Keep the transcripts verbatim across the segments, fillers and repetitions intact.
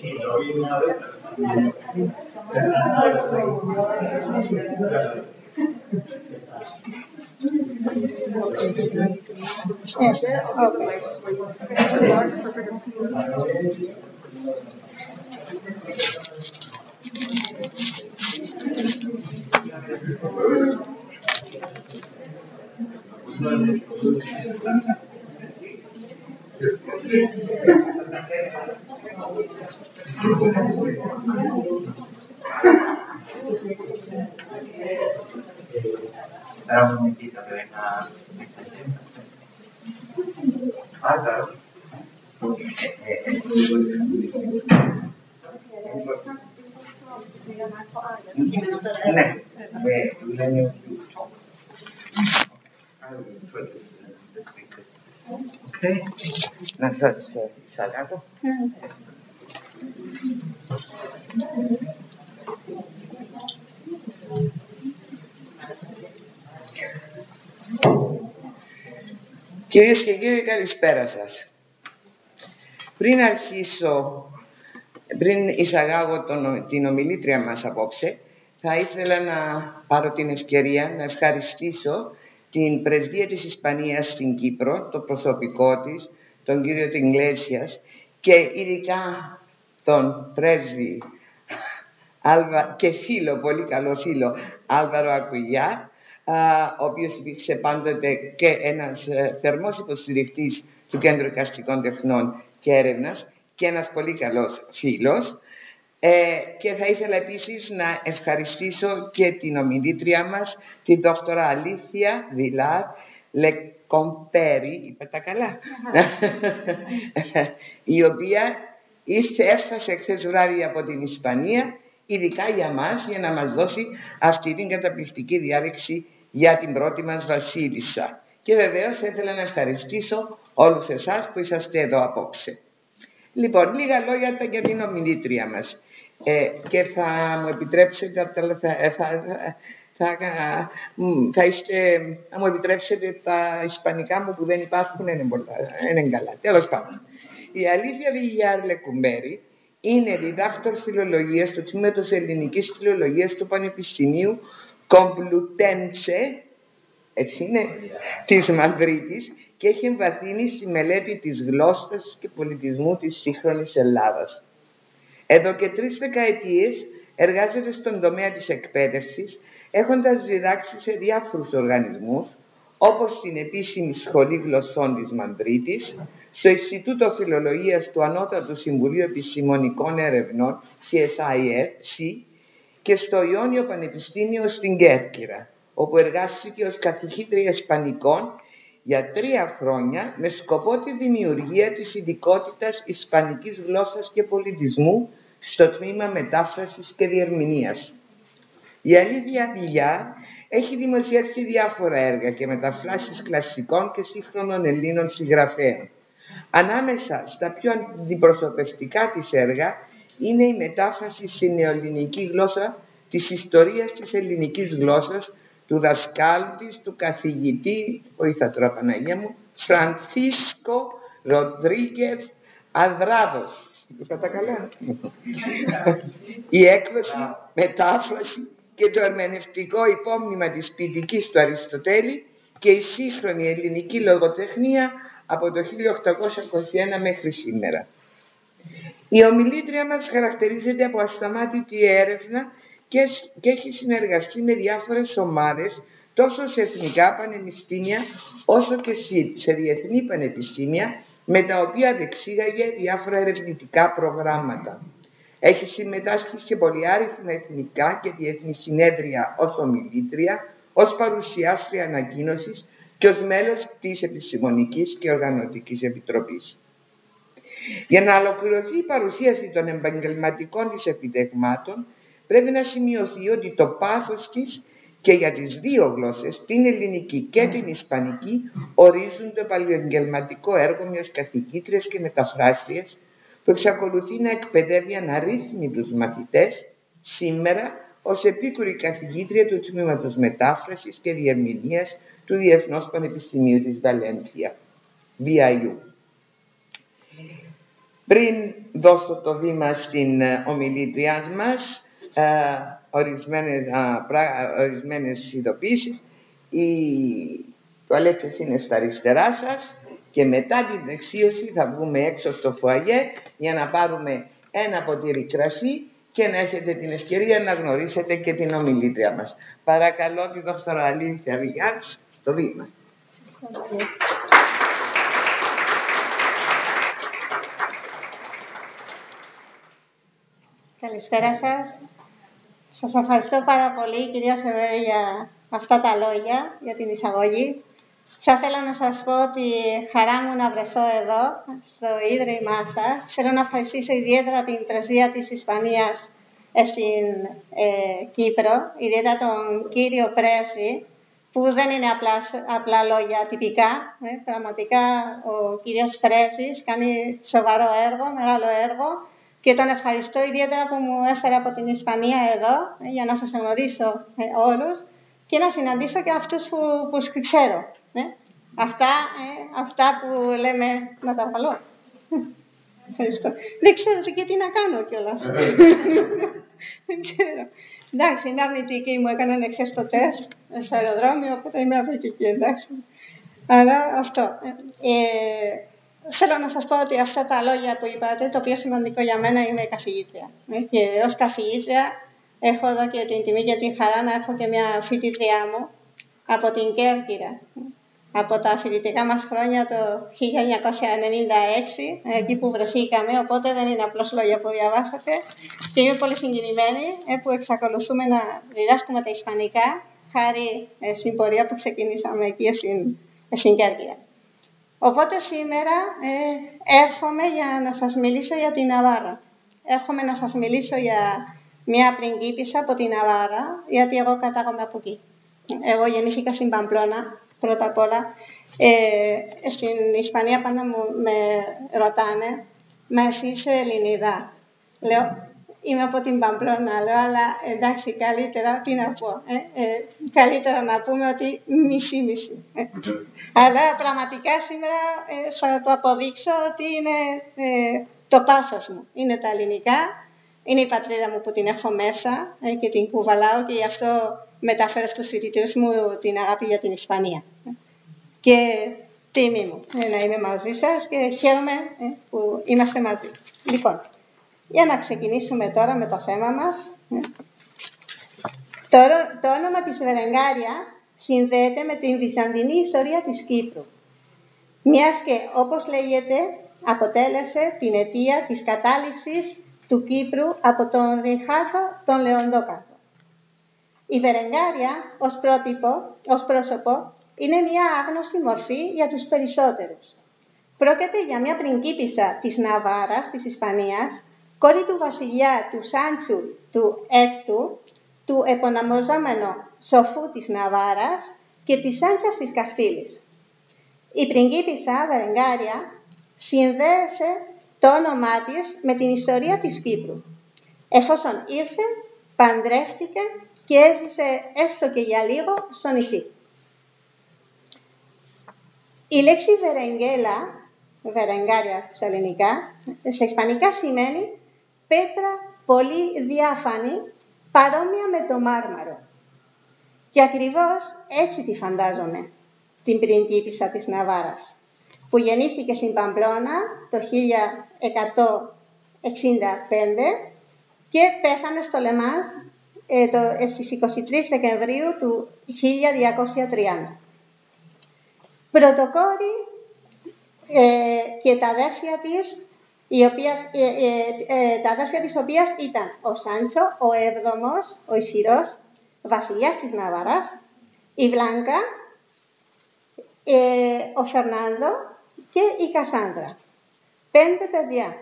Espera un momentito que venga esta gente. Ah, claro. Okay. Να σας εισαγάγω. Κυρίες και κύριοι, καλησπέρα σας. Πριν αρχίσω, πριν εισαγάγω τον, την ομιλήτρια μας απόψε, θα ήθελα να πάρω την ευκαιρία να ευχαριστήσω την Πρεσβεία της Ισπανίας στην Κύπρο, το προσωπικό της, τον κύριο Τιγκλέσιας και ειδικά τον πρέσβη Άλβα, και φίλο, πολύ καλό φίλο, Άλβαρο Ακουγιά, ο οποίος υπήρξε πάντοτε και ένας θερμός υποστηρικτής του Κέντρου Εικαστικών Τεχνών και Έρευνας και ένας πολύ καλός φίλος. Ε, και θα ήθελα επίσης να ευχαριστήσω και την ομιλήτρια μας, την δόκτωρα Αλήθεια Βιλάρ Λεκομπέρι, είπα τα καλά, η οποία ήρθε, έφτασε χθες βράδυ από την Ισπανία, ειδικά για μας, για να μας δώσει αυτή την καταπληκτική διάλεξη για την πρώτη μας βασίλισσα. Και βεβαίως ήθελα να ευχαριστήσω όλους εσάς που είσαστε εδώ απόψε. Λοιπόν, λίγα λόγια για την ομιλήτρια μας. Ε, και θα μου επιτρέψετε, θα, θα, θα, θα, θα, είστε, θα μου επιτρέψετε τα ισπανικά μου που δεν υπάρχουν, είναι, είναι καλά. Τέλος πάντων. Η Alicia Villar Lecumberri είναι διδάκτορ φιλολογίας του τμήματος ελληνικής φιλολογίας του Πανεπιστημίου Complutense, έτσι είναι, της Μαδρίτης και έχει εμβαθύνει στη μελέτη της γλώσσας και πολιτισμού της σύγχρονης Ελλάδας. Εδώ και τρεις δεκαετίες εργάζεται στον τομέα της εκπαίδευσης, έχοντας διδάξει σε διάφορους οργανισμούς, όπως στην Επίσημη Σχολή Γλωσσών της Μαδρίτης, στο Ινστιτούτο Φιλολογίας του Ανώτατου Συμβουλίου Επιστημονικών Ερευνών, σι ες άι σι, και στο Ιόνιο Πανεπιστήμιο στην Κέρκυρα, όπου εργάστηκε ως καθηγήτρια Ισπανικών για τρία χρόνια με σκοπό τη δημιουργία της ειδικότητας Ισπανικής γλώσσας και πολιτισμού στο τμήμα μετάφρασης και διερμηνίας. Η Alicia Villar έχει δημοσιεύσει διάφορα έργα και μεταφράσεις κλασικών και σύγχρονων Ελλήνων συγγραφέων. Ανάμεσα στα πιο αντιπροσωπευτικά της έργα είναι η μετάφραση στη νεοελληνική γλώσσα της ιστορίας της ελληνικής γλώσσας του δασκάλου της, του καθηγητή, βοήθα τώρα Παναγία μου, Φρανσίσκο Ροντρίγκεθ Αδράδος. Είπα τα καλά. Η έκδοση, μετάφραση και το ερμηνευτικό υπόμνημα της ποιητικής του Αριστοτέλη και η σύγχρονη ελληνική λογοτεχνία από το χίλια οκτακόσια είκοσι ένα μέχρι σήμερα. Η ομιλήτρια μας χαρακτηρίζεται από ασταμάτητη έρευνα και, και έχει συνεργαστεί με διάφορες ομάδες τόσο σε εθνικά πανεπιστήμια όσο και σε διεθνή πανεπιστήμια με τα οποία διεξήγαγε διάφορα ερευνητικά προγράμματα. Έχει συμμετάσχει σε πολυάριθμα εθνικά και διεθνή συνέδρια ως ομιλήτρια, ως παρουσιάστρια ανακοίνωσης και ως μέλος της Επιστημονικής και Οργανωτικής Επιτροπής. Για να ολοκληρωθεί η παρουσίαση των επαγγελματικών της επιτευγμάτων, πρέπει να σημειωθεί ότι το πάθος της και για τις δύο γλώσσες, την ελληνική και την ισπανική, ορίζουν το επαγγελματικό έργο μιας καθηγήτριας και μεταφράστριας που εξακολουθεί να εκπαιδεύει αναρρύθμιτους μαθητές σήμερα ως επίκουρη καθηγήτρια του τμήματος μετάφρασης και διερμηνίας του Διεθνούς Πανεπιστημίου της Βαλένθια, βι άι γιου. Πριν δώσω το βήμα στην ομιλήτριά μας, ε, ορισμένες, α, πρά, ορισμένες ειδοποίησεις. Η, το Αλέξης είναι στα αριστερά σας και μετά την δεξίωση θα βγούμε έξω στο φουαγέ για να πάρουμε ένα ποτήρι κρασί και να έχετε την ευκαιρία να γνωρίσετε και την ομιλήτρια μας. Παρακαλώ τη δόκτωρα Αλήθεια Βιλιάρ στο βήμα. Καλησπέρα σας. Σας ευχαριστώ πάρα πολύ, κυρία Σεβέρη, για αυτά τα λόγια, για την εισαγωγή. Θα ήθελα να σας πω ότι χαρά μου να βρεθώ εδώ, στο Ίδρυμά σας. Θέλω να ευχαριστήσω ιδιαίτερα την Πρεσβεία της Ισπανίας στην ε, Κύπρο, ιδιαίτερα τον κύριο Πρέσβη, που δεν είναι απλά, απλά λόγια τυπικά. Ε, πραγματικά ο κύριος Πρέσβης κάνει σοβαρό έργο, μεγάλο έργο, και τον ευχαριστώ ιδιαίτερα που μου έφερε από την Ισπανία εδώ, ε, για να σας γνωρίσω ε, όλους και να συναντήσω και αυτούς που, που ξέρω. Ε. Αυτά, ε, αυτά που λέμε να τα βάλω. Ευχαριστώ. Δεν ξέρω και τι να κάνω κιόλας. Δεν ξέρω. Εντάξει, είναι αρνητική, μου έκαναν εχθές το τεστ στο αεροδρόμιο, οπότε είμαι αρνητική, εντάξει. Αλλά αυτό. Ε, θέλω να σας πω ότι αυτά τα λόγια που είπατε, το πιο σημαντικό για μένα είναι καθηγήτρια. Ε, και ως καθηγήτρια έχω εδώ και την τιμή και τη χαρά να έχω και μια φοιτήτριά μου από την Κέρκυρα. Από τα φοιτητικά μας χρόνια το χίλια εννιακόσια ενενήντα έξι, εκεί που βρεθήκαμε, οπότε δεν είναι απλώς λόγια που διαβάσατε. Και είμαι πολύ συγκινημένη που εξακολουθούμε να διδάσκουμε τα ισπανικά, χάρη στην πορεία που ξεκινήσαμε εκεί στην, στην Κέρκυρα. Οπότε σήμερα ε, έρχομαι για να σας μιλήσω για την Ναβάρα. Έρχομαι να σας μιλήσω για μια πριγκίπισσα από την Ναβάρα, γιατί εγώ κατάγομαι από εκεί. Εγώ γεννήθηκα στην Παμπλώνα. Πρώτα απ' όλα, ε, στην Ισπανία πάντα μου με ρωτάνε, μα εσύ είσαι Ελληνίδα? Λέω, είμαι από την Παμπλώνα, λέω, αλλά εντάξει, καλύτερα, τι να πω, ε, ε, καλύτερα να πούμε ότι μισή-μισή. Ε. Αλλά πραγματικά σήμερα ε, θα το αποδείξω ότι είναι ε, το πάθος μου, είναι τα ελληνικά, είναι η πατρίδα μου που την έχω μέσα ε, και την κουβαλάω και γι' αυτό μεταφέρω στους φοιτητές μου την αγάπη για την Ισπανία. Και τιμή μου να είμαι μαζί σας και χαίρομαι που είμαστε μαζί. Λοιπόν, για να ξεκινήσουμε τώρα με το θέμα μας. Το, το όνομα της Βερενγάρια συνδέεται με την βυζαντινή ιστορία της Κύπρου. Μιας και, όπως λέγεται, αποτέλεσε την αιτία της κατάληψης του Κύπρου από τον Ριχάρδο τον Λεοντόκαρδο. Η Βερενγάρια ως πρότυπο, ως πρόσωπο, είναι μια άγνωστη μορφή για τους περισσότερους. Πρόκειται για μια πριγκίπισσα της Ναβάρας, της Ισπανίας, κόρη του βασιλιά του Σάντσου του Έκτου, του επωνομαζόμενου σοφού της Ναβάρας και της Σάντσας της Καστήλης. Η πριγκίπισσα Βερενγάρια συνδέασε το όνομά της με την ιστορία της Κύπρου. Εφόσον ήρθε, παντρεύτηκε και έζησε έστω και για λίγο στο νησί. Η λέξη Βερεγγέλα, Βερενγάρια στα ελληνικά, στα ισπανικά σημαίνει πέτρα πολύ διάφανη, παρόμοια με το μάρμαρο. Και ακριβώς έτσι τη φαντάζομαι, την πριγκίπισσα της Ναβάρας, που γεννήθηκε στην Παμπλώνα το χίλια εκατόν εξήντα πέντε και πέθανε στο Λεμάνς ε, το, στις είκοσι τρεις Δεκεμβρίου του χίλια διακόσια τριάντα. Πρωτοκόρη ε, και τα αδέρφια της, η οποίας, ε, ε, ε, τα αδέρφια της οποίας ήταν ο Σάντσο, ο έβδομος, ο ισχυρός, βασιλιάς της Ναβαράς, η Βλάνκα, ε, ο Φερνάνδο και η Κασάνδρα. Πέντε παιδιά.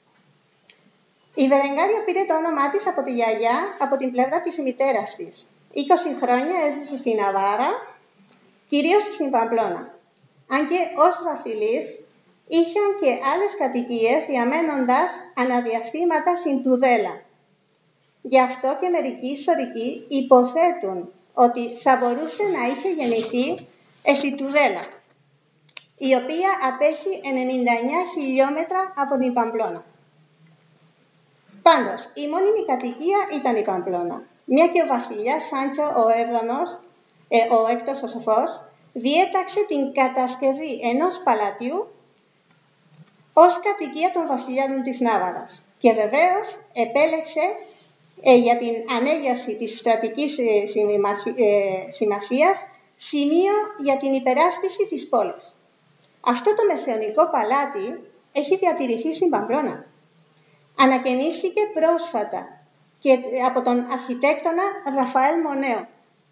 Η Βερενγάρια πήρε το όνομά της από τη γιαγιά, από την πλευρά της μητέρας της. είκοσι χρόνια έζησε στην Ναβάρα, κυρίως στην Παμπλώνα. Αν και ως βασιλείς είχαν και άλλες κατοικίες διαμένοντας αναδιαστήματα στην Τουδέλα. Γι' αυτό και μερικοί ιστορικοί υποθέτουν ότι θα μπορούσε να είχε γεννηθεί στη Τουδέλα. η οποία απέχει ενενήντα εννέα χιλιόμετρα από την Παμπλώνα. Πάντως, η μόνιμη κατοικία ήταν η Παμπλώνα, μια και ο βασιλιάς Σάντσο ο έβδομος, ε, ο έκτος ο σοφός, διέταξε την κατασκευή ενός παλατιού ως κατοικία των βασιλιάδων της Νάβαρας και βεβαίως επέλεξε ε, για την ανέγερση της στρατικής ε, ε, σημασίας σημείο για την υπεράσπιση της πόλης. Αυτό το μεσαιωνικό παλάτι έχει διατηρηθεί στην Παμπλώνα. Ανακαινίστηκε πρόσφατα και από τον αρχιτέκτονα Ραφαέλ Μονέο,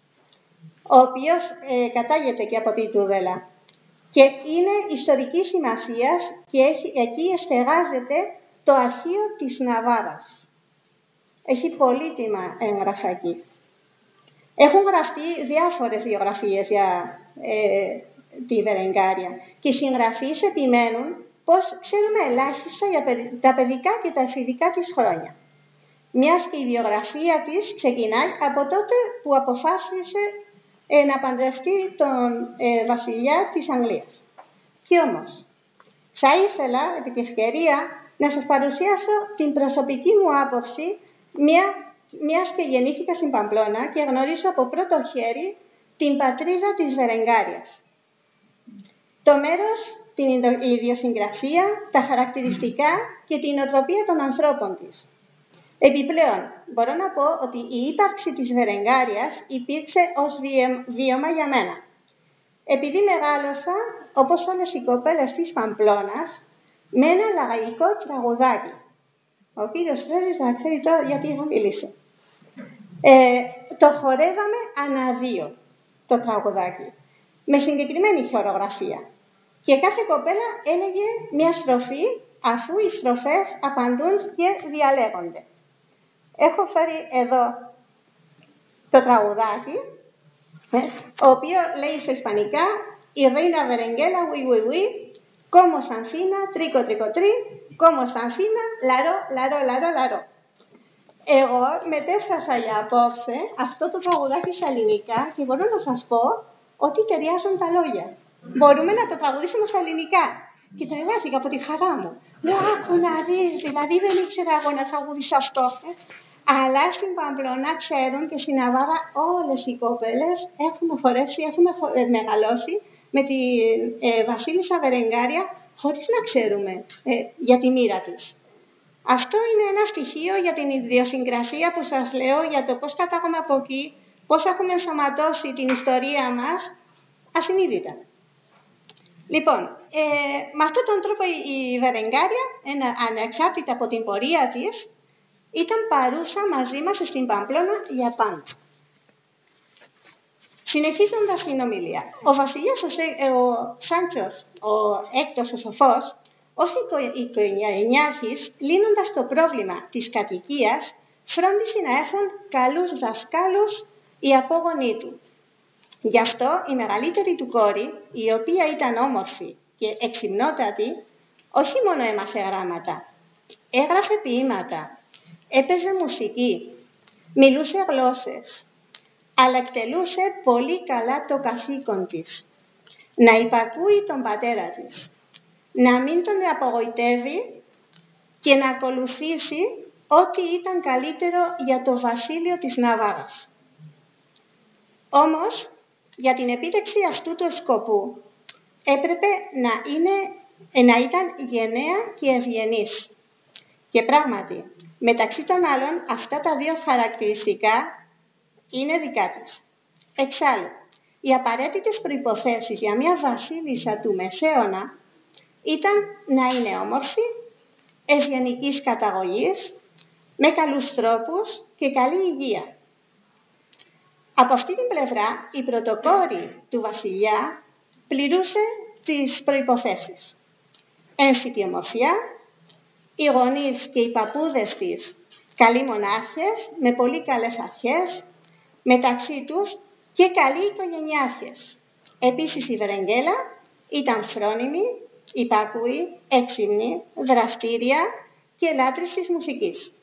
ο οποίος ε, κατάγεται και από τη Τούδελα και είναι ιστορικής σημασίας και έχει, εκεί εστεγάζεται το αρχείο της Ναβάρας. Έχει πολύτιμα έγγραφα εκεί. Έχουν γραφτεί διάφορες βιογραφίες για ε, τη Βερενγκάρια και οι συγγραφείς επιμένουν πως ξέρουμε ελάχιστα για τα παιδικά και τα εφηβικά της χρόνια. Μιας και η βιογραφία της ξεκινάει από τότε που αποφάσισε ε, να παντρευτεί τον ε, βασιλιά της Αγγλίας. Και όμως, θα ήθελα επί τη ευκαιρία να σας παρουσιάσω την προσωπική μου άποψη, μια, μιας και γεννήθηκα στην Παμπλώνα και γνωρίζω από πρώτο χέρι την πατρίδα της Βερενγκάριας. Το μέρος, την ιδιοσυγκρασία, τα χαρακτηριστικά και την νοοτροπία των ανθρώπων της. Επιπλέον, μπορώ να πω ότι η ύπαρξη της Βερενγκάριας υπήρξε ως βίωμα για μένα. Επειδή μεγάλωσα, όπως όλες οι κοπέλες της Παμπλώνας, με ένα λαϊκό τραγουδάκι. Ο κύριος Πρέβης να ξέρει τώρα γιατί θα μιλήσω. Ε, το χορεύαμε ανά δύο το τραγουδάκι, με συγκεκριμένη χορογραφία. Και κάθε κοπέλα έλεγε μια στροφή, αφού οι στροφές απαντούν και διαλέγονται. Έχω φέρει εδώ το τραγουδάκι, ο οποίο λέει στα ισπανικά «Η Reina Berenguela, oui, oui, oui, como Sanfina, trico, trico, tri, como Sanfina, λαρό, λαρό, λαρό, λαρό». Εγώ μετέφρασα για απόψε αυτό το τραγουδάκι στα ελληνικά και μπορώ να σας πω ότι ταιριάζουν τα λόγια. Μπορούμε να το τραγουδήσουμε στα ελληνικά. Και τρελάθηκα από τη χαρά μου. Λέω, άκου να δεις, δηλαδή δεν ήξερα εγώ να τραγουδήσω αυτό. Ε. Αλλά στην Παμπλώνα ξέρουν και στην Ναβάρα όλες οι κοπέλες έχουμε χορέψει, έχουμε χο... ε, μεγαλώσει με τη ε, βασίλισσα Βερενγκάρια χωρίς να ξέρουμε ε, για τη μοίρα της. Αυτό είναι ένα στοιχείο για την ιδιοσυγκρασία που σας λέω, για το πώς κατάγομαι από εκεί, πώς έχουμε ενσωματώσει την ιστορία μας ασυνείδητα. Λοιπόν, ε, με αυτόν τον τρόπο η, η Βερενγκάρια, ένα, ανεξάρτητα από την πορεία της, ήταν παρούσα μαζί μας στην Παμπλώνα για πάντα. Συνεχίζοντας την ομιλία, ο βασιλιάς ο, ο Σάντσος, ο έκτος ο σοφός, ως οικογενειάρχης, λύνοντας το πρόβλημα της κατοικίας, φρόντισε να έχουν καλούς δασκάλους οι απόγονοί του. Γι' αυτό η μεγαλύτερη του κόρη, η οποία ήταν όμορφη και εξυμνότατη, όχι μόνο έμαθε γράμματα, έγραφε ποίηματα, έπαιζε μουσική, μιλούσε γλώσσες, αλλά εκτελούσε πολύ καλά το καθήκον της, να υπακούει τον πατέρα της, να μην τον απογοητεύει και να ακολουθήσει ό,τι ήταν καλύτερο για το βασίλειο της Ναβάρας. Όμως, για την επίτευξη αυτού του σκοπού έπρεπε να, είναι, να ήταν γενναία και ευγενής. Και πράγματι, μεταξύ των άλλων, αυτά τα δύο χαρακτηριστικά είναι δικά της. Εξάλλου, οι απαραίτητες προϋποθέσεις για μια βασίλισσα του Μεσαίωνα ήταν να είναι όμορφη, ευγενικής καταγωγής, με καλούς τρόπους και καλή υγεία. Από αυτή την πλευρά, η πρωτοκόρη του βασιλιά πληρούσε τις προϋποθέσεις. Έμφυτη ομορφιά, οι γονείς και οι παππούδες της καλοί μονάρχες, με πολύ καλές αρχές, μεταξύ τους και καλοί οικογενειάρχες. Επίσης η Βερενγκέλα ήταν φρόνιμη, υπάκουη, έξυπνη, δραστήρια και λάτρης της μουσικής.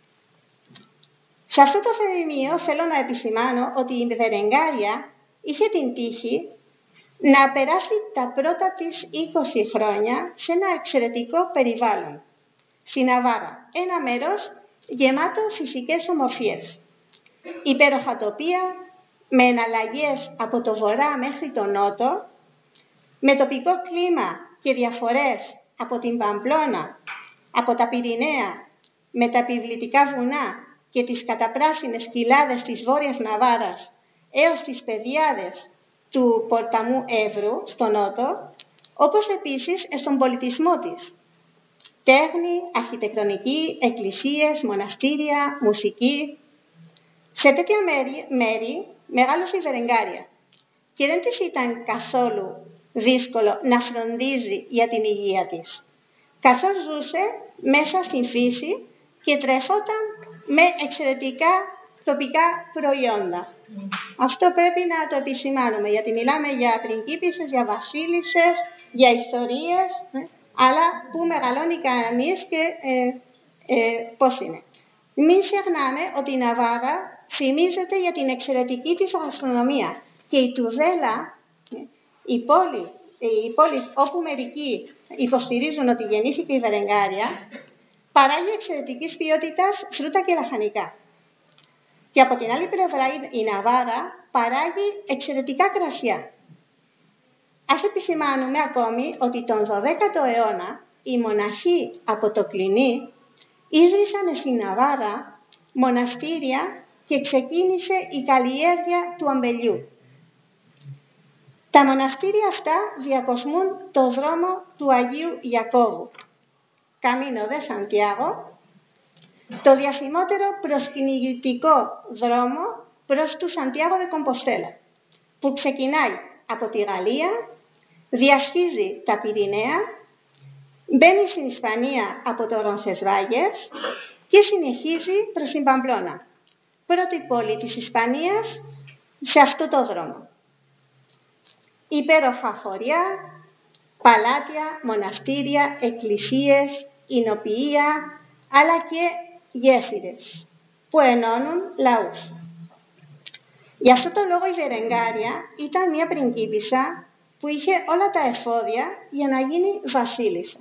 Σε αυτό το σημείο θέλω να επισημάνω ότι η Βερενγκάρια είχε την τύχη να περάσει τα πρώτα της είκοσι χρόνια σε ένα εξαιρετικό περιβάλλον, στη Ναβάρα, ένα μέρος γεμάτο φυσικές ομορφιές, υπέροχα τοπία, με εναλλαγές από το βορρά μέχρι το νότο, με τοπικό κλίμα και διαφορές από την Παμπλώνα, από τα Πυρηναία, με τα επιβλητικά βουνά και τις καταπράσινες κοιλάδες της Βόρειας Ναβάρας έως τις πεδιάδες του ποταμού Εύρου στο νότο, όπως επίσης στον πολιτισμό της. Τέχνη, αρχιτεκτονική, εκκλησίες, μοναστήρια, μουσική. Σε τέτοια μέρη, μέρη μεγάλωσε η Βερενγκάρια και δεν της ήταν καθόλου δύσκολο να φροντίζει για την υγεία της, καθώς ζούσε μέσα στην φύση και τρεφόταν με εξαιρετικά τοπικά προϊόντα. Mm. Αυτό πρέπει να το επισημάνουμε, γιατί μιλάμε για πριγκίπισσες, για βασίλισσες, για ιστορίες, ε, αλλά που μεγαλώνει κανείς και ε, ε, πώς είναι. Μην ξεχνάμε ότι η Ναβάρα φημίζεται για την εξαιρετική της γαστρονομία και η Τουδέλα, η πόλη, η πόλη όπου μερικοί υποστηρίζουν ότι γεννήθηκε η Βερενγκάρια, παράγει εξαιρετικής ποιότητας φρούτα και λαχανικά. Και από την άλλη πλευρά η Ναβάρα παράγει εξαιρετικά κρασιά. Ας επισημάνουμε ακόμη ότι τον δωδέκατο αιώνα οι μοναχοί από το Κλινί ίδρυσαν στην Ναβάρα μοναστήρια και ξεκίνησε η καλλιέργεια του αμπελιού. Τα μοναστήρια αυτά διακοσμούν το δρόμο του Αγίου Ιακώβου, Καμίνο δε Σαντιάγο, το διασημότερο προσκυνητικό δρόμο προς του Σαντιάγο δε Κομποστέλα, που ξεκινάει από τη Γαλλία, διασχίζει τα Πυρηναία, μπαίνει στην Ισπανία από το Ρονσεσβάγες και συνεχίζει προς την Παμπλώνα, πρώτη πόλη της Ισπανίας σε αυτό το δρόμο. Υπέροχα χωριά, παλάτια, μοναστήρια, εκκλησίες, εινοποιεία, αλλά και γέφυρες που ενώνουν λαούς. Γι' αυτό το λόγο η Βερενγκάρια ήταν μια πριγκίπισσα που είχε όλα τα εφόδια για να γίνει βασίλισσα.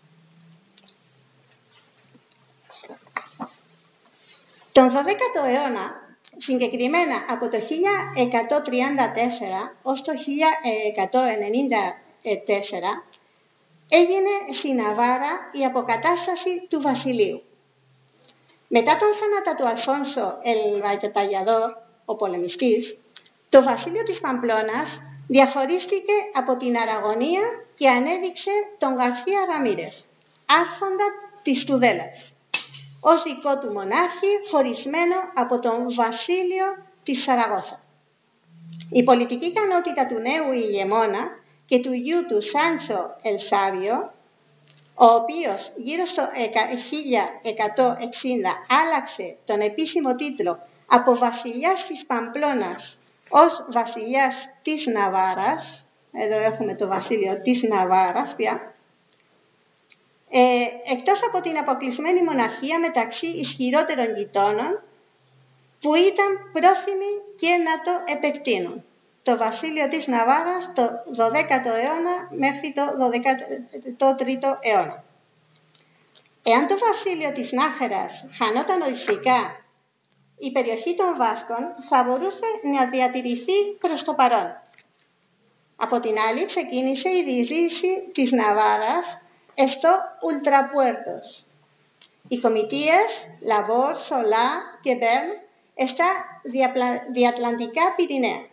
Τον δωδέκατο αιώνα, συγκεκριμένα από το χίλια εκατόν τριάντα τέσσερα ως το χίλια εκατόν ενενήντα τέσσερα, έγινε στη Ναβάρα η αποκατάσταση του βασιλείου. Μετά τον θάνατο του Αλφόνσο ελ Βαγεταγιαδόρ, ο πολεμιστής, το βασίλειο της Παμπλώνας διαχωρίστηκε από την Αραγωνία και ανέδειξε τον Γαρθία Ραμίρες, άρχοντα της Τουδέλας, ως δικό του μονάρχη, χωρισμένο από τον βασίλειο της Σαραγώσα. Η πολιτική ικανότητα του νέου ηγεμόνα και του γιου του Σάντσο ελ Σάβιο, ο οποίος γύρω στο χίλια εκατόν εξήντα άλλαξε τον επίσημο τίτλο από βασιλιάς της Παμπλώνας ως βασιλιάς της Ναβάρας, εδώ έχουμε το βασίλειο της Ναβάρας πια, ε, εκτός από την αποκλεισμένη μοναρχία μεταξύ ισχυρότερων γειτόνων που ήταν πρόθυμοι και να το επεκτείνουν. Το βασίλειο της Ναβάρας το δωδέκατο αιώνα μέχρι το τρίτο αιώνα. Εάν το βασίλειο της Νάχερας χανόταν οριστικά, η περιοχή των Βάσκων θα μπορούσε να διατηρηθεί προς το παρόν. Από την άλλη ξεκίνησε η διείσδυση της Ναβάρας στο Ουλτραπουέρτος. Οι κομιτείες Λαβόρ, Σολά και Μπέρν στα διατλαντικά Πυρηναία.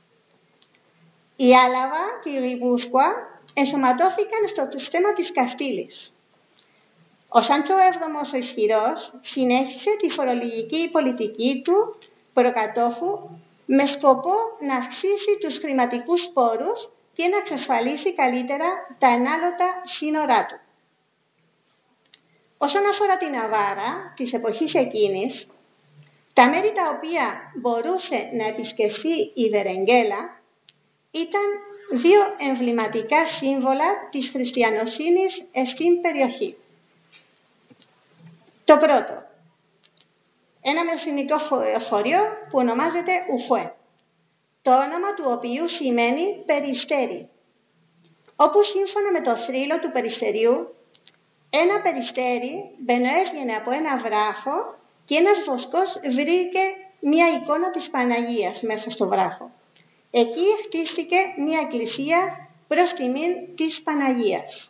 Η Άλαβα και η Ριβούσκουα ενσωματώθηκαν στο στέμα της Καστήλης. Ο Σάντσο έβδομος ο Ισχυρός συνέχισε τη φορολογική πολιτική του προκατόχου με σκοπό να αυξήσει τους χρηματικούς πόρους και να εξασφαλίσει καλύτερα τα ενάλωτα σύνορά του. Όσον αφορά την Ναβάρα της εποχής εκείνης, τα μέρη τα οποία μπορούσε να επισκεφθεί η Βερεγγέλα ήταν δύο εμβληματικά σύμβολα της χριστιανοσύνης στην περιοχή. Το πρώτο, ένα μεσηνικό χωριό που ονομάζεται Ουχουέ. το όνομα του οποίου σημαίνει περιστέρι, όπου σύμφωνα με το θρύλο του περιστεριού, ένα περιστέρι μπαινοέβγαινε από ένα βράχο και ένας βοσκός βρήκε μία εικόνα της Παναγίας μέσα στο βράχο. Εκεί χτίστηκε μία εκκλησία προς τιμήν της Παναγίας.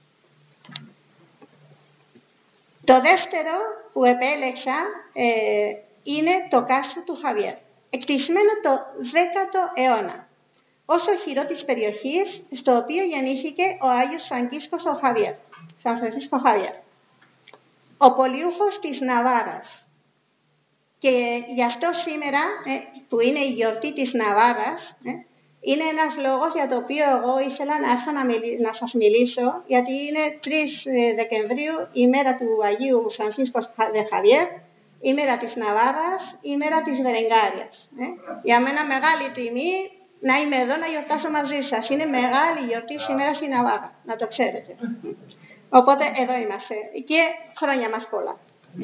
Το δεύτερο που επέλεξα ε, είναι το κάστρο του Χαβιέρ, εκτισμένο το δέκατο αιώνα, ως οχυρό της περιοχής στο οποίο γεννήθηκε ο Άγιος Φραγκίσκος ο Χαβιέρ, Σαν Φρανσίσκο Χαβιέρ, ο πολιούχος της Ναβάρας. Και γι' αυτό σήμερα, ε, που είναι η γιορτή της Ναβάρας, ε, είναι ένας λόγος για το οποίο εγώ ήθελα να έρθω να, μιλ, να σας μιλήσω, γιατί είναι τρεις Δεκεμβρίου, η μέρα του Αγίου Φρανσίσκος δε Χαβιέρ, η μέρα της Ναβάρας, η μέρα της Βερενγκάριας. Ε. Για μένα μεγάλη τιμή να είμαι εδώ να γιορτάσω μαζί σας. Είναι μεγάλη γιορτή σήμερα στη Ναβάρα, να το ξέρετε. Οπότε εδώ είμαστε και χρόνια μας πολλά.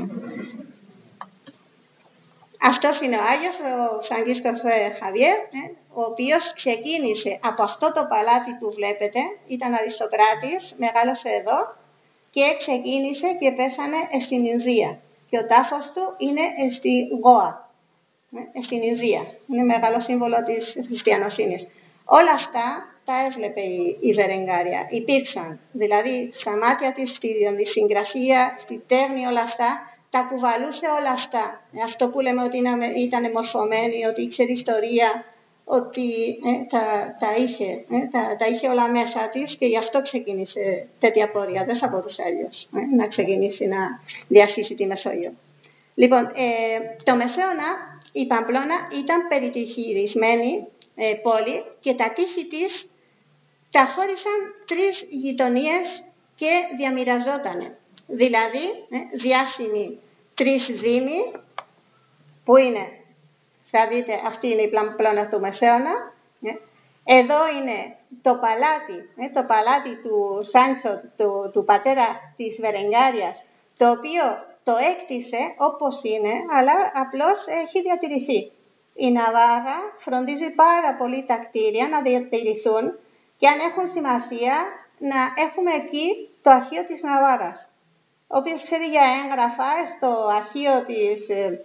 Αυτός είναι ο Άγιος, ο Φραγκίσκος Χαβιέρ, ο οποίος ξεκίνησε από αυτό το παλάτι που βλέπετε, ήταν αριστοκράτης, μεγάλωσε εδώ και ξεκίνησε και πέθανε στην Ινδία. Και ο τάφος του είναι στη Γόα, στην Ινδία. Είναι μεγάλο σύμβολο της χριστιανοσύνης. Όλα αυτά τα έβλεπε η, η Βερενγκάρια. Υπήρξαν, δηλαδή στα μάτια της, στη συγκρασία, στη τέχνη, όλα αυτά, τα κουβαλούσε όλα αυτά. Αυτό που λέμε ότι ήταν μορφωμένη, ότι ήξερε ιστορία, ότι ε, τα, τα, είχε, ε, τα, τα είχε όλα μέσα της και γι' αυτό ξεκίνησε τέτοια πορεία. Δεν θα μπορούσε αλλιώς ε, να ξεκινήσει να διασύσει τη Μεσόγειο. Λοιπόν, ε, το Μεσαίωνα, η Παμπλώνα ήταν περιτυχηρισμένη ε, πόλη και τα τείχη της τα χώρισαν τρεις γειτονίες και διαμοιραζότανε. Δηλαδή, ε, διάσημοι τρεις δήμοι, που είναι, θα δείτε, αυτή είναι η Παμπλώνα του Μεσαίωνα. Ε. Εδώ είναι το παλάτι, ε, το παλάτι του Σάντσο, του, του πατέρα της Βερενγκάριας, το οποίο το έκτισε όπως είναι, αλλά απλώς έχει διατηρηθεί. Η Ναβάρα φροντίζει πάρα πολύ τα κτίρια να διατηρηθούν και αν έχουν σημασία να έχουμε εκεί το αρχείο της Ναβάρας. Όποιος ξέρει για έγγραφα, στο αρχείο της, ε,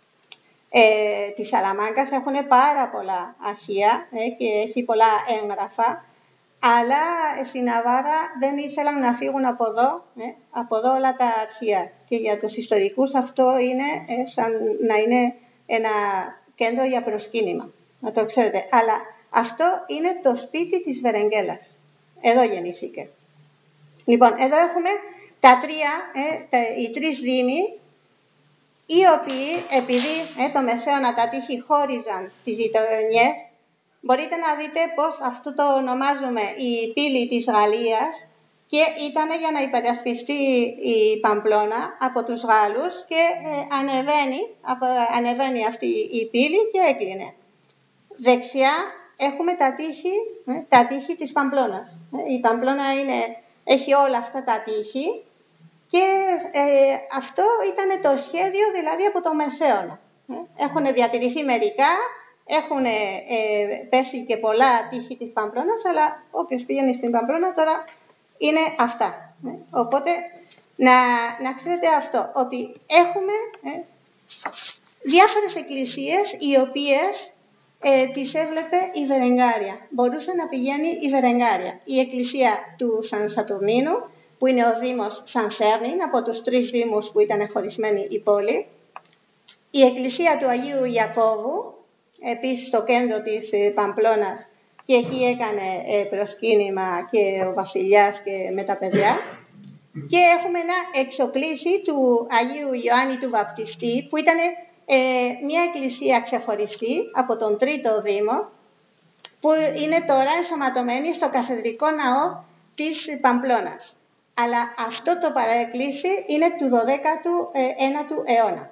ε, της Σαλαμάνκας έχουν πάρα πολλά αρχεία ε, και έχει πολλά έγγραφα, αλλά στην Ναβάρα δεν ήθελαν να φύγουν από εδώ, ε, από εδώ όλα τα αρχεία. Και για τους ιστορικούς αυτό είναι ε, σαν να είναι ένα κέντρο για προσκύνημα, να το ξέρετε. Αλλά αυτό είναι το σπίτι της Βερεγγέλας. Εδώ γεννήθηκε. Λοιπόν, εδώ έχουμε τα τρία, ε, τα, οι τρεις δήμοι, οι οποίοι, επειδή ε, το Μεσαίωνα τα τείχη χώριζαν τις γειτονιές, μπορείτε να δείτε πως αυτό το ονομάζουμε η πύλη της Γαλλίας και ήταν για να υπερασπιστεί η Παμπλώνα από τους Γάλλους και ε, ανεβαίνει, απο, ανεβαίνει αυτή η πύλη και έκλεινε. Δεξιά έχουμε τα τείχη, ε, τα τείχη της Παμπλώνας. Ε, η Παμπλώνα είναι, έχει όλα αυτά τα τείχη και ε, αυτό ήταν το σχέδιο δηλαδή από το Μεσαίωνα. Ε, έχουν διατηρηθεί μερικά, έχουν ε, πέσει και πολλά τείχη της Παμπλώνας, αλλά όποιος πηγαίνει στην Παμπλώνα τώρα είναι αυτά. Ε, οπότε να, να ξέρετε αυτό, ότι έχουμε ε, διάφορες εκκλησίες οι οποίες ε, τις έβλεπε η Βερενγκάρια. Μπορούσε να πηγαίνει η Βερενγκάρια. Η εκκλησία του Σαν Σατουρνίνου, που είναι ο Δήμος Σαν Σέρνιν, από τους τρεις δήμους που ήταν χωρισμένη η πόλη. Η εκκλησία του Αγίου Ιακώβου, επίσης στο κέντρο της Παμπλώνας, και εκεί έκανε προσκύνημα και ο βασιλιάς και με τα παιδιά. Και έχουμε ένα εξοκλήσι του Αγίου Ιωάννη του Βαπτιστή, που ήταν ε, μια εκκλησία ξεχωριστή από τον τρίτο Δήμο, που είναι τώρα ενσωματωμένη στο καθεδρικό ναό της Παμπλώνας. Αλλά αυτό το παραεκκλήσι είναι του δωδέκατου ένατου αιώνα.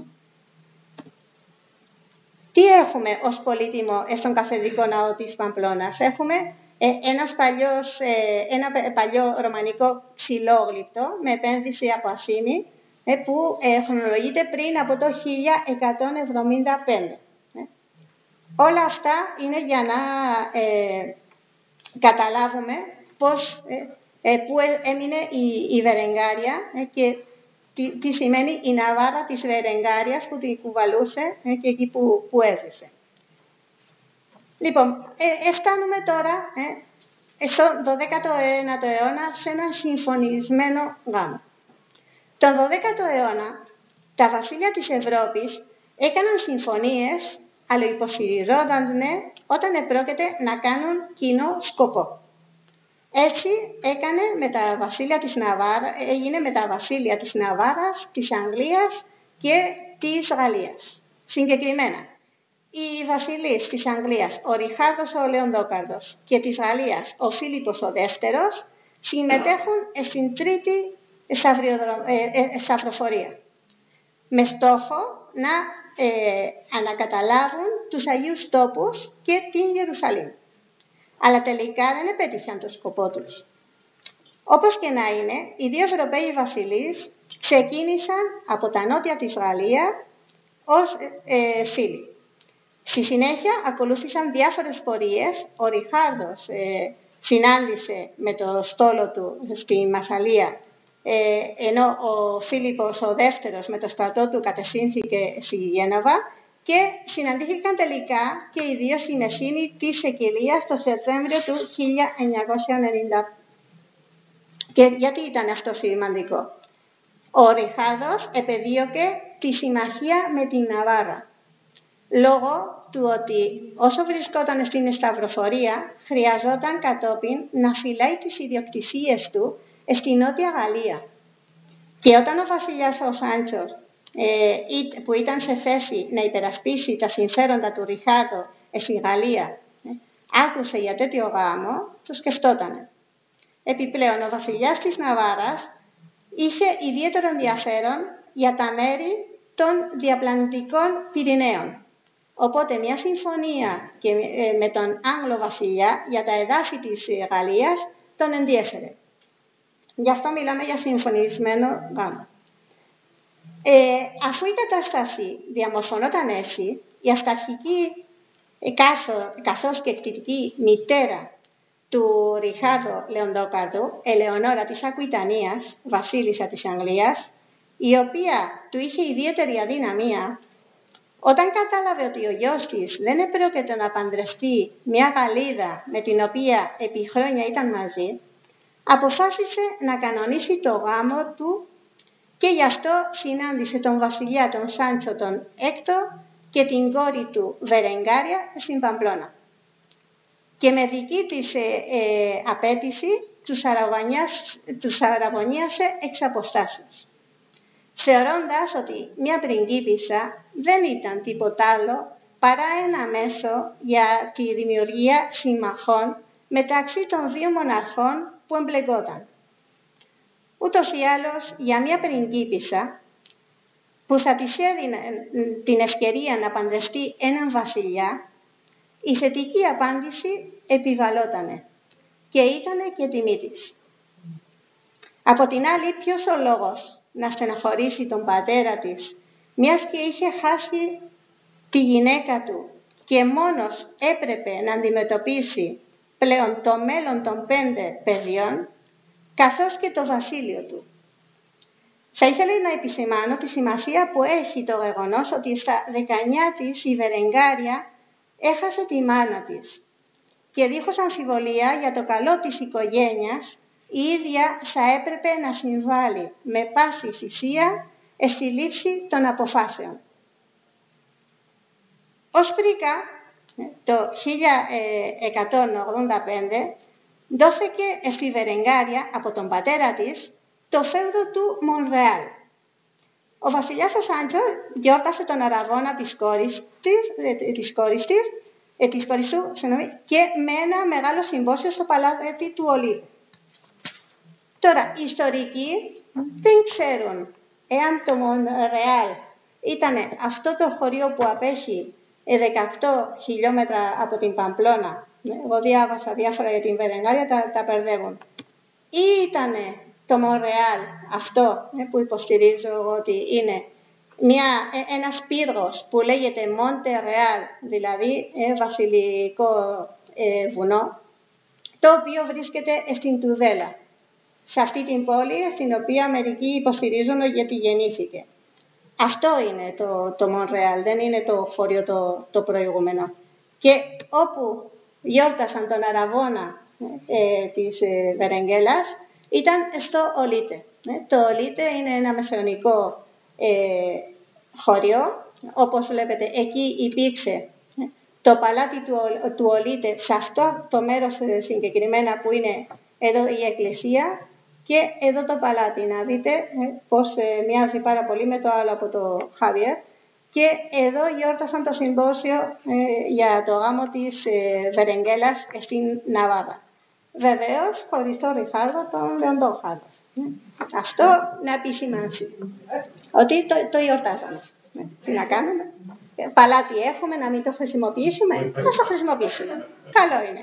Τι έχουμε ως πολύτιμο στον καθεδρικό ναό της Παμπλώνας? Έχουμε ε, ένας παλιός, ε, ένα παλιό ρωμανικό ξυλόγλυπτο με επένδυση από ασήμι ε, που ε, χρονολογείται πριν από το χίλια εκατόν εβδομήντα πέντε. Ε. Όλα αυτά είναι για να ε, καταλάβουμε πώς, ε, ε, πού έμεινε η, η Βερενγκάρια ε, και τι, τι σημαίνει η Ναβάρα της Βερενγκάριας που την κουβαλούσε ε, και εκεί που, που έζησε. Λοιπόν, ε, φτάνουμε τώρα ε, στο δωδέκατο ένατο αιώνα σε έναν συμφωνισμένο γάμο. Τον δωδέκατο αιώνα τα βασίλεια της Ευρώπης έκαναν συμφωνίες, αλλά υποστηριζόταν ναι, όταν επρόκειται να κάνουν κοινό σκοπό. Έτσι έκανε με τα βασίλεια της Ναβάρα, έγινε με τα βασίλεια της Ναβάρας, της Αγγλίας και της Γαλλίας. Συγκεκριμένα, οι βασιλείς της Αγγλίας, ο Ριχάρδος ο Λεοντόκαρδος και της Γαλλίας, ο Φίλιππος ο Δεύτερος, συμμετέχουν στην τρίτη σταυροφορία, με στόχο να ε, ανακαταλάβουν τους Αγίους Τόπους και την Ιερουσαλήμ. Αλλά τελικά δεν επέτυχαν το σκοπό τους. Όπως και να είναι, οι δύο Ευρωπαίοι βασιλείς ξεκίνησαν από τα νότια της Γαλλία ως ε, φίλοι. Στη συνέχεια ακολούθησαν διάφορες πορείες. Ο Ριχάρδος ε, συνάντησε με το στόλο του στη Μασσαλία, ε, ενώ ο Φίλιππος ο Δεύτερος με το στρατό του κατευθύνθηκε στη Γένοβα και συναντήθηκαν τελικά και οι δύο στη Μεσίνη της Σικελίας το Σεπτέμβριο του χίλια εννιακόσια ενενήντα. Και γιατί ήταν αυτό σημαντικό? Ο Ριχάρδος επεδίωκε τη συμμαχία με την Ναβάρα, λόγω του ότι όσο βρισκόταν στην σταυροφορία χρειαζόταν κατόπιν να φυλάει τις ιδιοκτησίες του στη Νότια Γαλλία. Και όταν ο βασιλιάς ο Σάντσο ε, που ήταν σε θέση να υπερασπίσει τα συμφέροντα του Ριχάρδο στη Γαλλία ε, άκουσε για τέτοιο γάμο, το σκεφτότανε. Επιπλέον ο βασιλιάς της Ναβάρας είχε ιδιαίτερο ενδιαφέρον για τα μέρη των διαπλανητικών Πυρηναίων. Οπότε μια συμφωνία και με τον Άγγλο βασιλιά για τα εδάφη της Γαλλίας τον ενδιέφερε. Γι' αυτό μιλάμε για συμφωνισμένο γάμο. Ε, αφού η κατάσταση διαμορφωνόταν έτσι, η αυταρχική ε, κάσο, καθώς και εκτιτική μητέρα του Ριχάρδο Λεοντόκαρδου, Ελεονόρα της Ακουιτανίας, βασίλισσα της Αγγλίας, η οποία του είχε ιδιαίτερη αδυναμία, όταν κατάλαβε ότι ο γιος της δεν επρόκειται να παντρευτεί μια Γαλλίδα με την οποία επί χρόνια ήταν μαζί, αποφάσισε να κανονίσει το γάμο του και γι' αυτό συνάντησε τον βασιλιά τον Σάντσο τον Έκτο και την κόρη του Βερενγκάρια στην Παμπλώνα. Και με δική της ε, ε, απέτηση τους αραβωνίασε εξ αποστάσεως, θεωρώντας ότι μια πριγκίπισσα δεν ήταν τίποτα άλλο παρά ένα μέσο για τη δημιουργία συμμαχών μεταξύ των δύο μοναρχών που εμπλεκόταν. Ούτως ή άλλως, για μια πριγκίπισσα που θα της έδινε την ευκαιρία να παντρευτεί έναν βασιλιά, η θετική απάντηση επιβαλότανε και ήτανε και τιμή της. Από την άλλη, ποιος ο λόγος να στεναχωρήσει τον πατέρα της, μιας και είχε χάσει τη γυναίκα του και μόνος έπρεπε να αντιμετωπίσει πλέον το μέλλον των πέντε παιδιών, καθώς και το βασίλειο του. Θα ήθελα να επισημάνω τη σημασία που έχει το γεγονός ότι στα δεκαεννιά της η Βερενγκάρια έχασε τη μάνα της και δίχως αμφιβολία για το καλό της οικογένειας η ίδια θα έπρεπε να συμβάλλει με πάση θυσία στη λήψη των αποφάσεων. Ως πρίκα, το χίλια εκατόν ογδόντα πέντε δόθηκε στη Βερενγκάρια από τον πατέρα της το φέουδο του Μονρεάλ. Ο βασιλιάς ο Σάντσο γιόρτασε τον αραβώνα της κόρης, της, ε, της, κόρης της, ε, της κόρης του συγνώμη, και με ένα μεγάλο συμπόσιο στο παλάτι του Ολύβου. Τώρα, οι ιστορικοί δεν ξέρουν εάν το Μονρεάλ ήταν αυτό το χωριό που απέχει δεκαοκτώ χιλιόμετρα από την Παμπλώνα. Εγώ διάβασα διάφορα για την Βερενγκάρια, τα, τα μπερδεύουν. Ή ήταν το Μονρεάλ αυτό που υποστηρίζω εγώ ότι είναι μια, ένας πύργος που λέγεται Monte Real, δηλαδή ε, βασιλικό ε, βουνό, το οποίο βρίσκεται στην Τουδέλα, σε αυτή την πόλη, στην οποία μερικοί υποστηρίζουν γιατί γεννήθηκε. Αυτό είναι το, το Μονρεάλ, δεν είναι το χωριό το, το προηγούμενο. Και όπου γιόρτασαν τον Αραβώνα ε, της ε, Βερεγγέλας ήταν στο Ολίτε. Ε, το Ολίτε είναι ένα μεσαιωνικό ε, χωριό, όπως βλέπετε εκεί υπήρξε ε, το παλάτι του, του Ολίτε, σε αυτό το μέρος ε, συγκεκριμένα που είναι εδώ η εκκλησία, και εδώ το παλάτι, να δείτε ε, πώς ε, μοιάζει πάρα πολύ με το άλλο από το Χάβιερ. Και εδώ γιόρτασαν το συμπόσιο ε, για το γάμο της ε, Βερεγγέλας στην Ναβάρα. Βεβαίως, χωρίς τον Ριχάρδο, τον Λεοντόχαρδο. Ε. Αυτό να επισημάνσει ότι το, το γιορτάζαμε. Ε, τι να κάνουμε. Ε, παλάτι έχουμε, να μην το χρησιμοποιήσουμε. Θα το χρησιμοποιήσουμε. Καλό είναι.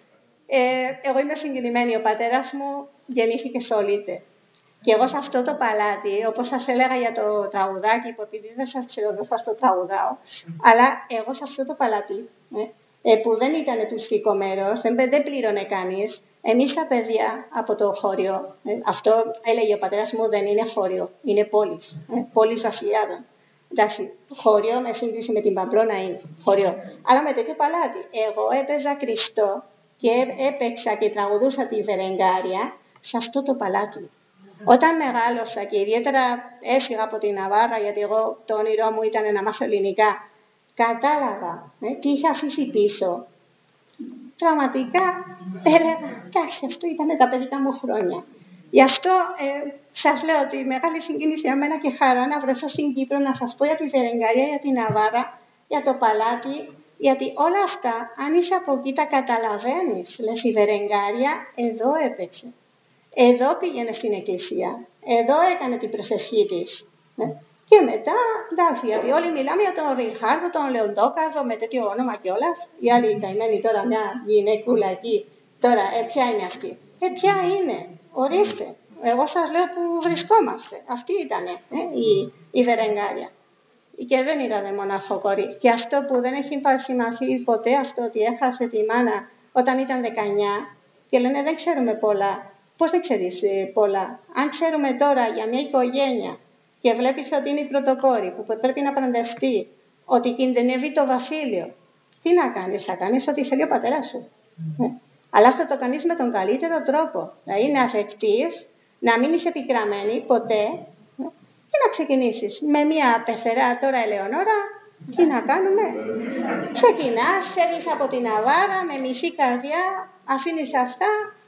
Ε, εγώ είμαι συγκινημένη. Ο πατέρας μου γεννήθηκε στο Ολίτε. Και εγώ σε αυτό το παλάτι, όπως σας έλεγα για το τραγουδάκι, υποτίθεται δεν σας ξέρω, δεν σας το τραγουδάω, αλλά εγώ σε αυτό το παλάτι, ε, που δεν ήταν τουριστικό μέρος, δεν, δεν πλήρωνε κανείς, εμείς τα παιδιά από το χώριο, ε, αυτό έλεγε ο πατέρας μου, δεν είναι χώριο, είναι πόλης, ε, πόλης βασιλιάδων. Εντάξει, χώριο με σύγκριση με την Παμπλώνα είναι χωριό. Αλλά με τέτοιο παλάτι, εγώ έπαιζα κρυστό και έπαιξα και τραγουδούσα τη Βερενγκάρια σε αυτό το παλάτι. Όταν μεγάλωσα και ιδιαίτερα έφυγα από την Ναβάρα, γιατί εγώ το όνειρό μου ήταν να μάθω ελληνικά, κατάλαβα ε, τι είχε αφήσει πίσω. Πραγματικά έλεγα, εντάξει, αυτό ήταν τα παιδικά μου χρόνια. Γι' αυτό ε, σας λέω ότι μεγάλη συγκίνηση για μένα και χαρά να βρεθώ στην Κύπρο να σας πω για τη Βερενγκαρία, για την Ναβάρα, για το παλάτι, γιατί όλα αυτά, αν είσαι από εκεί τα καταλαβαίνεις. Λες, η Βερενγκάρια εδώ έπαιξε. Εδώ πήγαινε στην εκκλησία, εδώ έκανε την προσευχή της. Ε. Και μετά, εντάξει, γιατί όλοι μιλάμε για τον Ριχάρδο, τον Λεοντόκαρδο, με τέτοιο όνομα κιόλας. Η άλλη καημένη τώρα, μια γυναικούλα εκεί, τώρα, ε, ποια είναι αυτή. Ε, ποια είναι, ορίστε. Εγώ σας λέω που βρισκόμαστε. Αυτή ήταν ε, η, η Βερενγκάρια. Και δεν ήταν μονάχο κορί. Και αυτό που δεν έχει σημασία ποτέ, αυτό ότι έχασε τη μάνα όταν ήταν δεκαεννιά, και λένε δεν ξέρουμε πολλά. Πώς δεν ξέρεις ε, πολλά. Αν ξέρουμε τώρα για μια οικογένεια και βλέπεις ότι είναι η πρωτοκόρη που πρέπει να παντρευτεί, ότι κινδυνεύει το βασίλειο, τι να κάνεις, θα κάνεις ό,τι θέλει ο πατέρας σου. Mm. Ε. Αλλά αυτό το κάνεις με τον καλύτερο τρόπο. Δηλαδή να δεχτείς, να μείνεις επικραμμένη ποτέ ε, και να ξεκινήσεις. Με μια πεθερά τώρα Ελεονόρα, τι να κάνουμε. Ξεκινάς, φεύγεις από την Ναβάρα με μισή καρδιά, αφήνεις αυτά.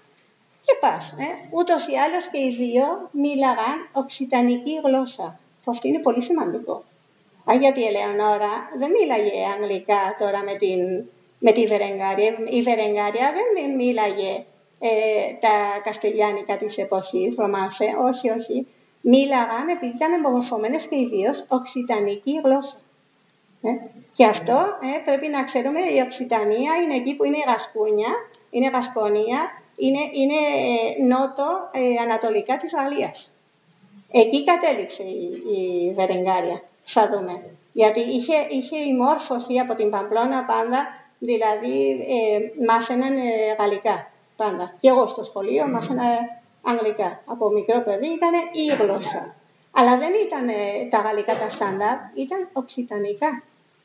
Και πας, ε. ούτως ή άλλως και οι δύο μίλαγαν οξιτανική γλώσσα. Αυτό είναι πολύ σημαντικό. Α, γιατί η Ελεονόρα δεν μίλαγε αγγλικά τώρα με, την, με τη Βερενγκάρια. Η Βερενγκάρια δεν μίλαγε ε, τα καστελιάνικα της εποχής, Ρωμάσε, όχι, όχι. Μίλαγαν επειδή ήταν μορφωμένες και οι δύο οξιτανική γλώσσα. Ε. Και αυτό ε, πρέπει να ξέρουμε, η Οξιτανία είναι εκεί που είναι η Γασκούνια, είναι η Γασκονία, είναι, είναι ε, νότο ε, ανατολικά της Γαλλίας. Εκεί κατέληξε η, η Βερενγκάρια, θα δούμε. Γιατί είχε, είχε η μόρφωση από την Παμπλώνα πάντα, δηλαδή ε, μάθαιναν ε, γαλλικά πάντα. Και εγώ στο σχολείο μάθαινα αγγλικά. Από μικρό παιδί ήταν η γλώσσα. Αλλά δεν ήταν ε, τα γαλλικά τα στάνταρ, ήταν οξιτανικά.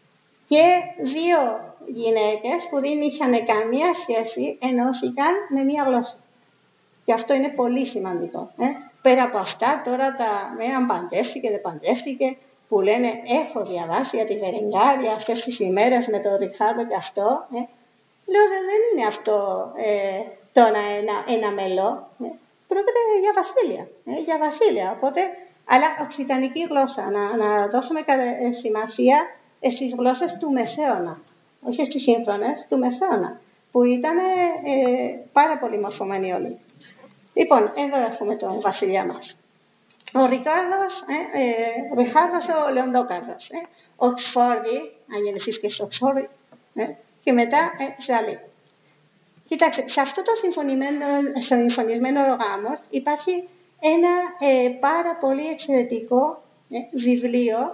Και δύο γυναίκες που δεν είχαν καμία σχέση ενώθηκαν με μία γλώσσα. Και αυτό είναι πολύ σημαντικό. Ε. Πέρα από αυτά, τώρα τα με αν παντεύτηκε, δεν παντεύτηκε, που λένε έχω διαβάσει για τη Βερενγκάρια αυτές τις ημέρες με τον Ριχάρδο και αυτό. Ε. Λέω δεν είναι αυτό ε, τώρα ένα, ένα μελό. Ε. Πρόκειται για βασίλεια. Ε, για βασίλεια. Οπότε, αλλά οξιτανική γλώσσα. Να, να δώσουμε σημασία στις γλώσσες του Μεσαίωνα, όχι στις σύγχρονες, του Μεσαίωνα, που ήταν ε, πάρα πολύ μορφωμένοι όλοι. Λοιπόν, εδώ έχουμε τον βασιλιά μας. Ο Ρικάρδος, ε, ε, Ριχάρδος ο Λεοντόκαρδος, ε, Οξφόρδη, αν γεννηθείς και στο Οξφόρδη, ε, και μετά ε, Ζαλή. Κοιτάξτε, σε αυτό το συμφωνισμένο γάμο υπάρχει ένα ε, πάρα πολύ εξαιρετικό ε, βιβλίο,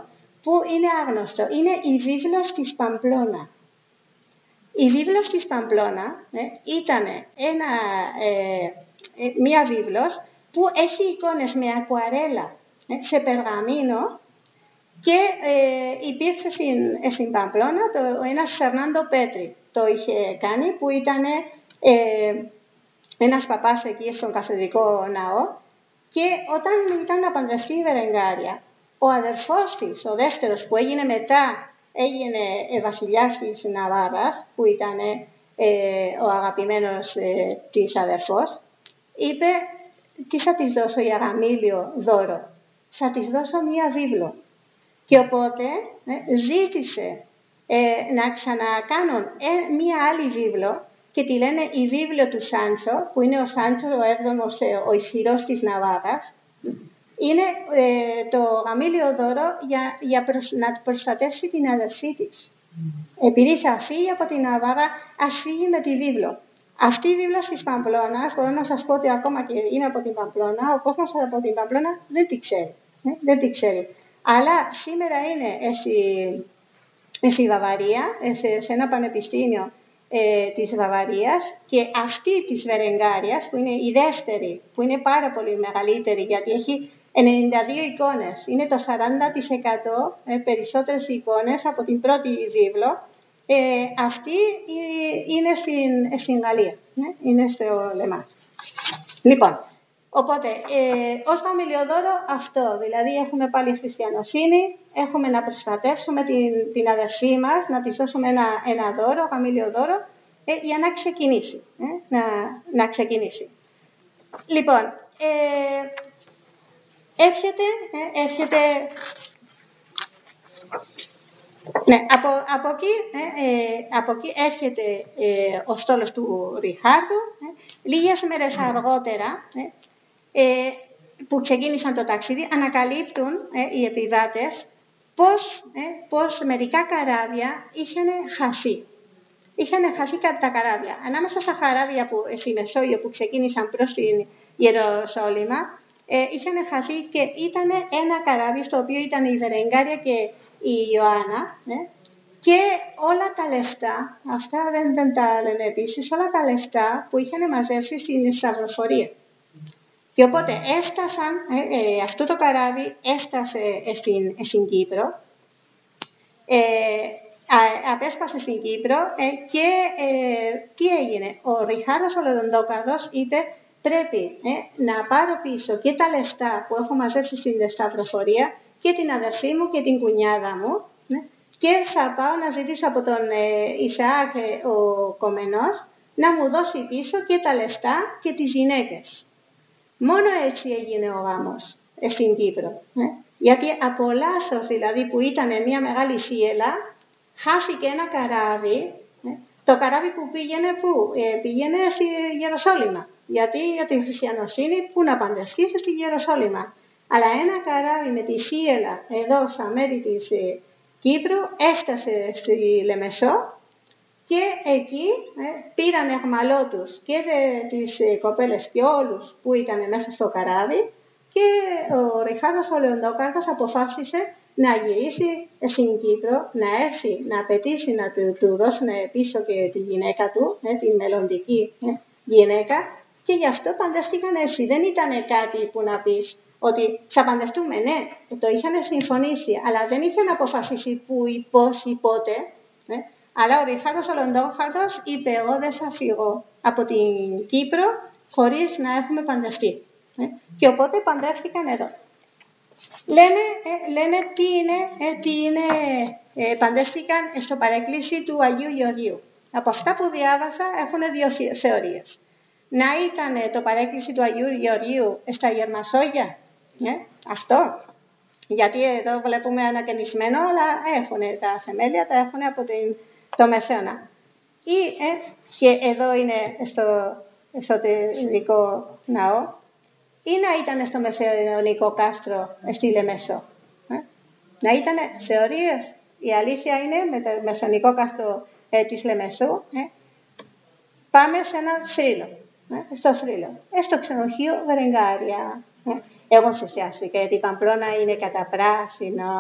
που είναι άγνωστο. Είναι η βίβλος της Παμπλώνα. Η βίβλος της Παμπλώνα ε, ήταν ένα, ε, ε, μία βίβλος που έχει εικόνες με ακουαρέλα ε, σε περγαμίνο και ε, υπήρξε στην, στην Παμπλώνα το, ένας Φερνάντο Πέτρι το είχε κάνει, που ήταν ε, ένας παπάς εκεί στον καθεδρικό ναό, και όταν ήταν να παντρευτεί η Βερενγκάρια, ο αδερφός της, ο δεύτερος που έγινε μετά, έγινε ε, βασιλιάς της Ναβάρας, που ήταν ε, ο αγαπημένος ε, της αδερφός, είπε, τι θα της δώσω για γαμήλιο δώρο, θα της δώσω μία βίβλο. Και οπότε ε, ζήτησε ε, να ξανακάνουν ε, μία άλλη βίβλο και τη λένε η βίβλο του Σάντσο, που είναι ο Σάντσο ο έβδομος, ε, ο ισχυρός της Ναβάρας. Είναι ε, το γαμήλιο δώρο για, για προσ, να προστατεύσει την αδερφή της. Mm. Επειδή θα φύγει από την Ναβάρα, ας φύγει με τη βίβλο. Αυτή η βίβλος της Παμπλώνας, μπορώ να σας πω ότι ακόμα και είναι από την Παμπλώνα, ο κόσμος από την Παμπλώνα δεν τη ξέρει. Ε, δεν τη ξέρει. Αλλά σήμερα είναι στη, στη Βαβαρία, σε, σε ένα πανεπιστήμιο ε, της Βαβαρίας, και αυτή της Βερενγκάριας, που είναι η δεύτερη, που είναι πάρα πολύ μεγαλύτερη, γιατί έχει ενενήντα δύο εικόνες, είναι το σαράντα τοις εκατό ε, περισσότερες εικόνες από την πρώτη βίβλο, ε, αυτή είναι στην, στην Γαλλία, ε, είναι στο Λεμά. Λοιπόν, οπότε, ε, ως γαμηλιοδόρο αυτό, δηλαδή έχουμε πάλι χριστιανοσύνη, έχουμε να προστατεύσουμε την, την αδερφή μας, να της δώσουμε ένα, ένα δώρο, γαμηλιοδόρο, ε, για να ξεκινήσει, ε, να, να ξεκινήσει. Λοιπόν, ε, έρχεται, ε, έρχεται, ναι, από, από, εκεί, ε, ε, από εκεί έρχεται ε, ο στόλος του Ριχάρδου, ε, λίγες μέρες αργότερα, ε, ε, που ξεκίνησαν το ταξίδι, ανακαλύπτουν ε, οι επιβάτες πως, ε, πως μερικά καράβια είχαν χαθεί. Είχαν χαθεί τα καράβια. Ανάμεσα στα καράβια που, στη Μεσόγειο που ξεκίνησαν προς την Ιεροσόλυμα, ε, είχαν χαθεί και ήταν ένα καράβι στο οποίο ήταν η Βερενγκάρια και η Ιωάννα, ε, και όλα τα λεφτά, αυτά δεν, δεν τα λένε επίσης, όλα τα λεφτά που είχαν μαζέψει στην σταυροφορία. Και οπότε έφτασαν, ε, ε, αυτό το καράβι έφτασε στην, στην Κύπρο, ε, α, απέσπασε στην Κύπρο ε, και ε, τι έγινε. Ο Ριχάρδος ο Λοντόκαρδος είπε, πρέπει ε, να πάρω πίσω και τα λεφτά που έχω μαζέψει στην σταυροφορία και την αδερφή μου και την κουνιάδα μου, ε, και θα πάω να ζητήσω από τον ε, Ισαάκ ε, ο Κομενός να μου δώσει πίσω και τα λεφτά και τις γυναίκες. Μόνο έτσι έγινε ο γάμος ε, στην Κύπρο. Ε. Γιατί από λάθος δηλαδή που ήταν μια μεγάλη θύελα, χάθηκε ένα καράβι, ε, το καράβι που πήγαινε πού, ε, πήγαινε στη Ιεροσόλυμα. Γιατί για τη χριστιανοσύνη που να παντρευτείς στη Ιεροσόλυμα. Αλλά ένα καράβι με τη θύελα εδώ στα μέρη της ε, Κύπρου έφτασε στη Λεμεσό, και εκεί ε, πήραν εχμαλό τους και δε, τις ε, κοπέλες και όλους που ήταν μέσα στο καράβι, και ο Ριχάρδος ο Λεοντόκαρδος αποφάσισε να γυρίσει στην Κύπρο, να έρθει να απαιτήσει να του, του δώσουν πίσω και τη γυναίκα του, ε, τη μελλοντική ε, γυναίκα, και γι' αυτό παντρεύτηκαν έτσι. Δεν ήταν κάτι που να πεις ότι θα παντρευτούμε, ναι, το είχαν συμφωνήσει, αλλά δεν είχαν αποφασίσει που, πώς ή πότε. Ε, Αλλά ο Ριχάρδος ο Λοντόκαρδος είπε, εγώ δεν θα φύγω από την Κύπρο χωρίς να έχουμε παντρευτεί. Ε, και οπότε παντρεύτηκαν εδώ. Λένε, ε, λένε τι είναι, ε, τι είναι ε, παντρεύτηκαν στο παρέκκληση του Αγίου Γεωργίου. Από αυτά που διάβασα έχουν δύο θεωρίες. Να ήταν το παρέκκληση του Αγίου Γεωργίου στα Γερμασόγια, ε, αυτό. Γιατί εδώ βλέπουμε ανακαινισμένο, αλλά έχουν τα θεμέλια, τα έχουν από την, το Μεσαίωνα. Ή, ε, και εδώ είναι στο εσωτερικό ναό, ή να ήταν στο μεσαιωνικό κάστρο στη Λεμεσό. Ε. Να ήταν θεωρίες. Η αλήθεια είναι με το μεσαιωνικό κάστρο ε, της Λεμεσού, ε, πάμε σε ένα θρύλο. Ε, στο θρύλο. Ε, στο ξενοδοχείο Βερενγκάρια. Ε. Εγώ ενθουσιάστηκα γιατί η Παμπλώνα είναι κατά πράσινο,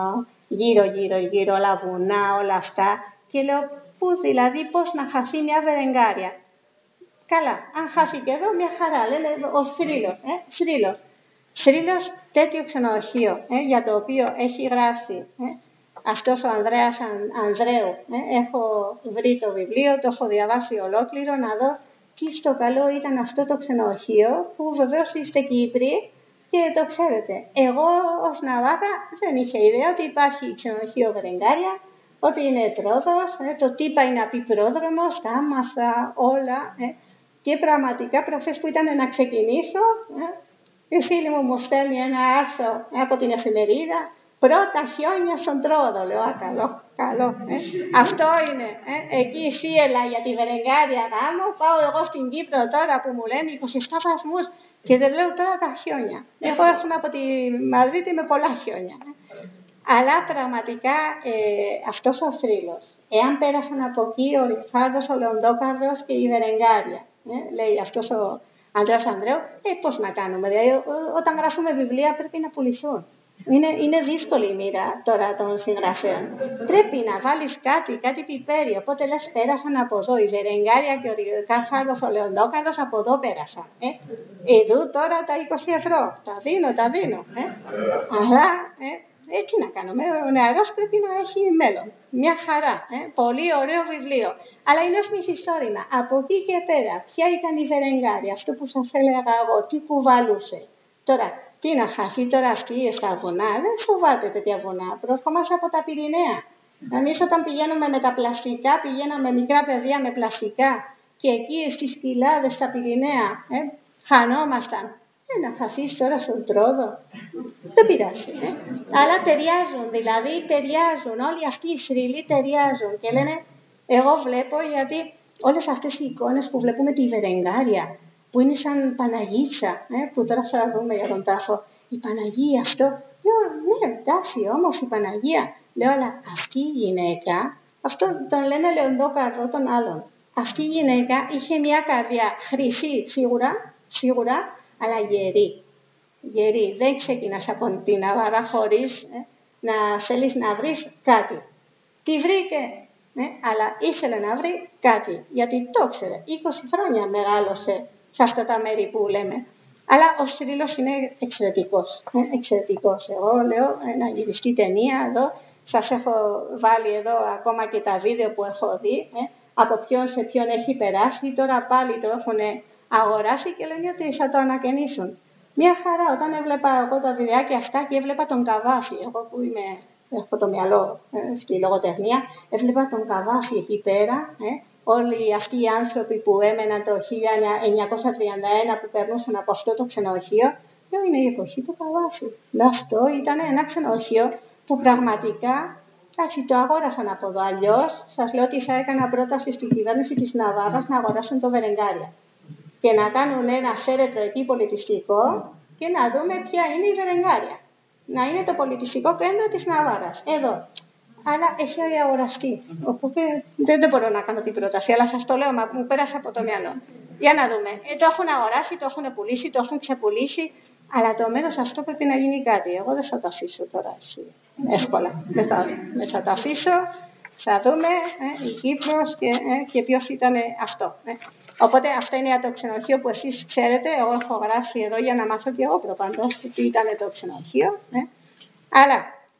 γύρω, γύρω, γύρω, όλα βουνά, όλα αυτά. Και λέω, πού δηλαδή, πώς να χαθεί μια Βερενγκάρια. Καλά, αν χάσει και εδώ, μια χαρά. Λένε ο Θρύλος. Ε, Θρύλος. Θρύλος, τέτοιο ξενοδοχείο, ε, για το οποίο έχει γράψει ε, αυτός ο Ανδρέας Αν, Ανδρέου. Ε, έχω βρει το βιβλίο, το έχω διαβάσει ολόκληρο, να δω τι στο καλό ήταν αυτό το ξενοδοχείο, που βεβαίως είστε Κύπροι και το ξέρετε. Εγώ ως Ναβάρα δεν είχα ιδέα ότι υπάρχει ξενοδοχείο Βερενγκάρια, ότι είναι τρόδος, ε, το τι πάει να πει πρόδρομος, τα άμαθα όλα. Ε, και πραγματικά προχθές που ήταν να ξεκινήσω, ε, η φίλη μου μου στέλνει ένα άρθρο από την εφημερίδα, πρώτα χιόνια στον Τρόδο. Λέω, α, καλό, καλό. Ε. Αυτό είναι. Ε. Εκεί η θύελα για τη Βερενγκάρια γάμο, πάω εγώ στην Κύπρο τώρα που μου λένε είκοσι επτά βαθμούς και δεν λέω τώρα τα χιόνια. Εγώ έρχομαι από τη Μαδρίτη με πολλά χιόνια. Ε. Αλλά πραγματικά ε, αυτός ο θρύλος, εάν πέρασαν από εκεί ο Ριχάρδος, ο Λεοντόκαρδος και η Βερενγκάρια, ε, λέει αυτός ο Ανδρέας Ανδρέου, ε, πώς να κάνουμε, δηλαδή όταν γράφουμε βιβλία πρέπει να πουληθούν. Είναι, είναι δύσκολη η μοίρα τώρα των συγγραφέων. Πρέπει να βάλεις κάτι, κάτι πιπέρι, οπότε λες πέρασαν από εδώ, η Βερενγκάρια και ο Ριχάρδος, ο Λεοντόκαρδος από εδώ πέρασαν. Ε. Εδώ τώρα τα είκοσι ευρώ, τα δίνω, τα δίνω. Ε. Αλλά, ε, Ε, τι να κάνουμε, ο νεαρός πρέπει να έχει μέλλον. Μια χαρά, ε, πολύ ωραίο βιβλίο. Αλλά είναι ως μυθιστόρημα. Από εκεί και πέρα, ποια ήταν η Βερενγκάρια, αυτό που σας έλεγα εγώ, τι κουβαλούσε. Τώρα, τι να χαθεί τώρα αυτή στα βουνά, δεν φοβάται τέτοια βουνά. Προερχόμαστε από τα Πυρηναία. Εμείς όταν πηγαίνουμε με τα πλαστικά, πηγαίναμε μικρά παιδιά με πλαστικά και εκεί στις κοιλάδες στα Πυρηναία ε, χανόμασταν. Ε, να χαθείς τώρα στον Τρόδο, δεν πειράζει. Ε. Αλλά ταιριάζουν, δηλαδή ταιριάζουν, όλοι αυτοί οι θρύλοι ταιριάζουν. Και λένε, εγώ βλέπω γιατί όλες αυτές οι εικόνες που βλέπουμε τη Βερενγκάρια, που είναι σαν Παναγίτσα, ε, που τώρα θα δούμε για τον τάφο, η Παναγία αυτό, λέω, ναι, εντάξει, όμως η Παναγία. Λέω, αλλά αυτή η γυναίκα, αυτό τον λένε Λεοντόκαρδο τον άλλον. Αυτή η γυναίκα είχε μια καρδιά χρυσή, σίγουρα, σίγουρα, αλλά γερή. Γερή. Δεν ξεκινάς από την Ναβάρα χωρίς ε, να θέλεις να βρεις κάτι. Τη βρήκε, ε, αλλά ήθελε να βρει κάτι, γιατί το ξέρε. είκοσι χρόνια μεγάλωσε σε αυτά τα μέρη που λέμε. Αλλά ο θρύλος είναι εξαιρετικός. Ε, εξαιρετικός. Εγώ λέω ε, να γυριστεί ταινία εδώ. Σας έχω βάλει εδώ ακόμα και τα βίντεο που έχω δει. Ε, από ποιον σε ποιον έχει περάσει. Τώρα πάλι το έχουν αγοράσει και λένε ότι θα το ανακαινήσουν. Μια χαρά, όταν έβλεπα εγώ τα βιντεάκια αυτά και έβλεπα τον Καβάφη, εγώ που είμαι, έχω το μυαλό ε, στη λογοτεχνία, έβλεπα τον Καβάφη εκεί πέρα, ε, όλοι αυτοί οι άνθρωποι που έμεναν το χίλια εννιακόσια τριάντα ένα που περνούσαν από αυτό το ξενοδοχείο, λέω είναι η εποχή του Καβάφη. Λέω αυτό ήταν ένα ξενοδοχείο που πραγματικά έτσι, το αγόρασαν από εδώ. Αλλιώς σας λέω ότι θα έκανα πρόταση στην κυβέρνηση της Ναβάρας να αγοράσουν το Βερενγκάρια και να κάνουν ένα φέρετρο εκεί πολιτιστικό και να δούμε ποια είναι η Βερενγκάρια. Να είναι το πολιτιστικό κέντρο της Ναβάρας, εδώ. Αλλά έχει αγοραστεί, οπότε δεν, δεν μπορώ να κάνω την πρόταση, αλλά σας το λέω, μα μου πέρασε από το μυαλό. Για να δούμε, ε, το έχουν αγοράσει, το έχουν πουλήσει, το έχουν ξεπουλήσει, αλλά το μέρος αυτό πρέπει να γίνει κάτι. Εγώ δεν θα το αφήσω τώρα έτσι, εύκολα. Δεν θα, δεν θα το αφήσω, θα δούμε ε, η Κύπρος και, ε, και ποιος ήταν αυτό. Ε. Οπότε αυτό είναι το ξενοδοχείο που εσείς ξέρετε, εγώ έχω γράψει εδώ για να μάθω και εγώ προπαντός τι ήταν το ξενοδοχείο. Ε. Αλλά,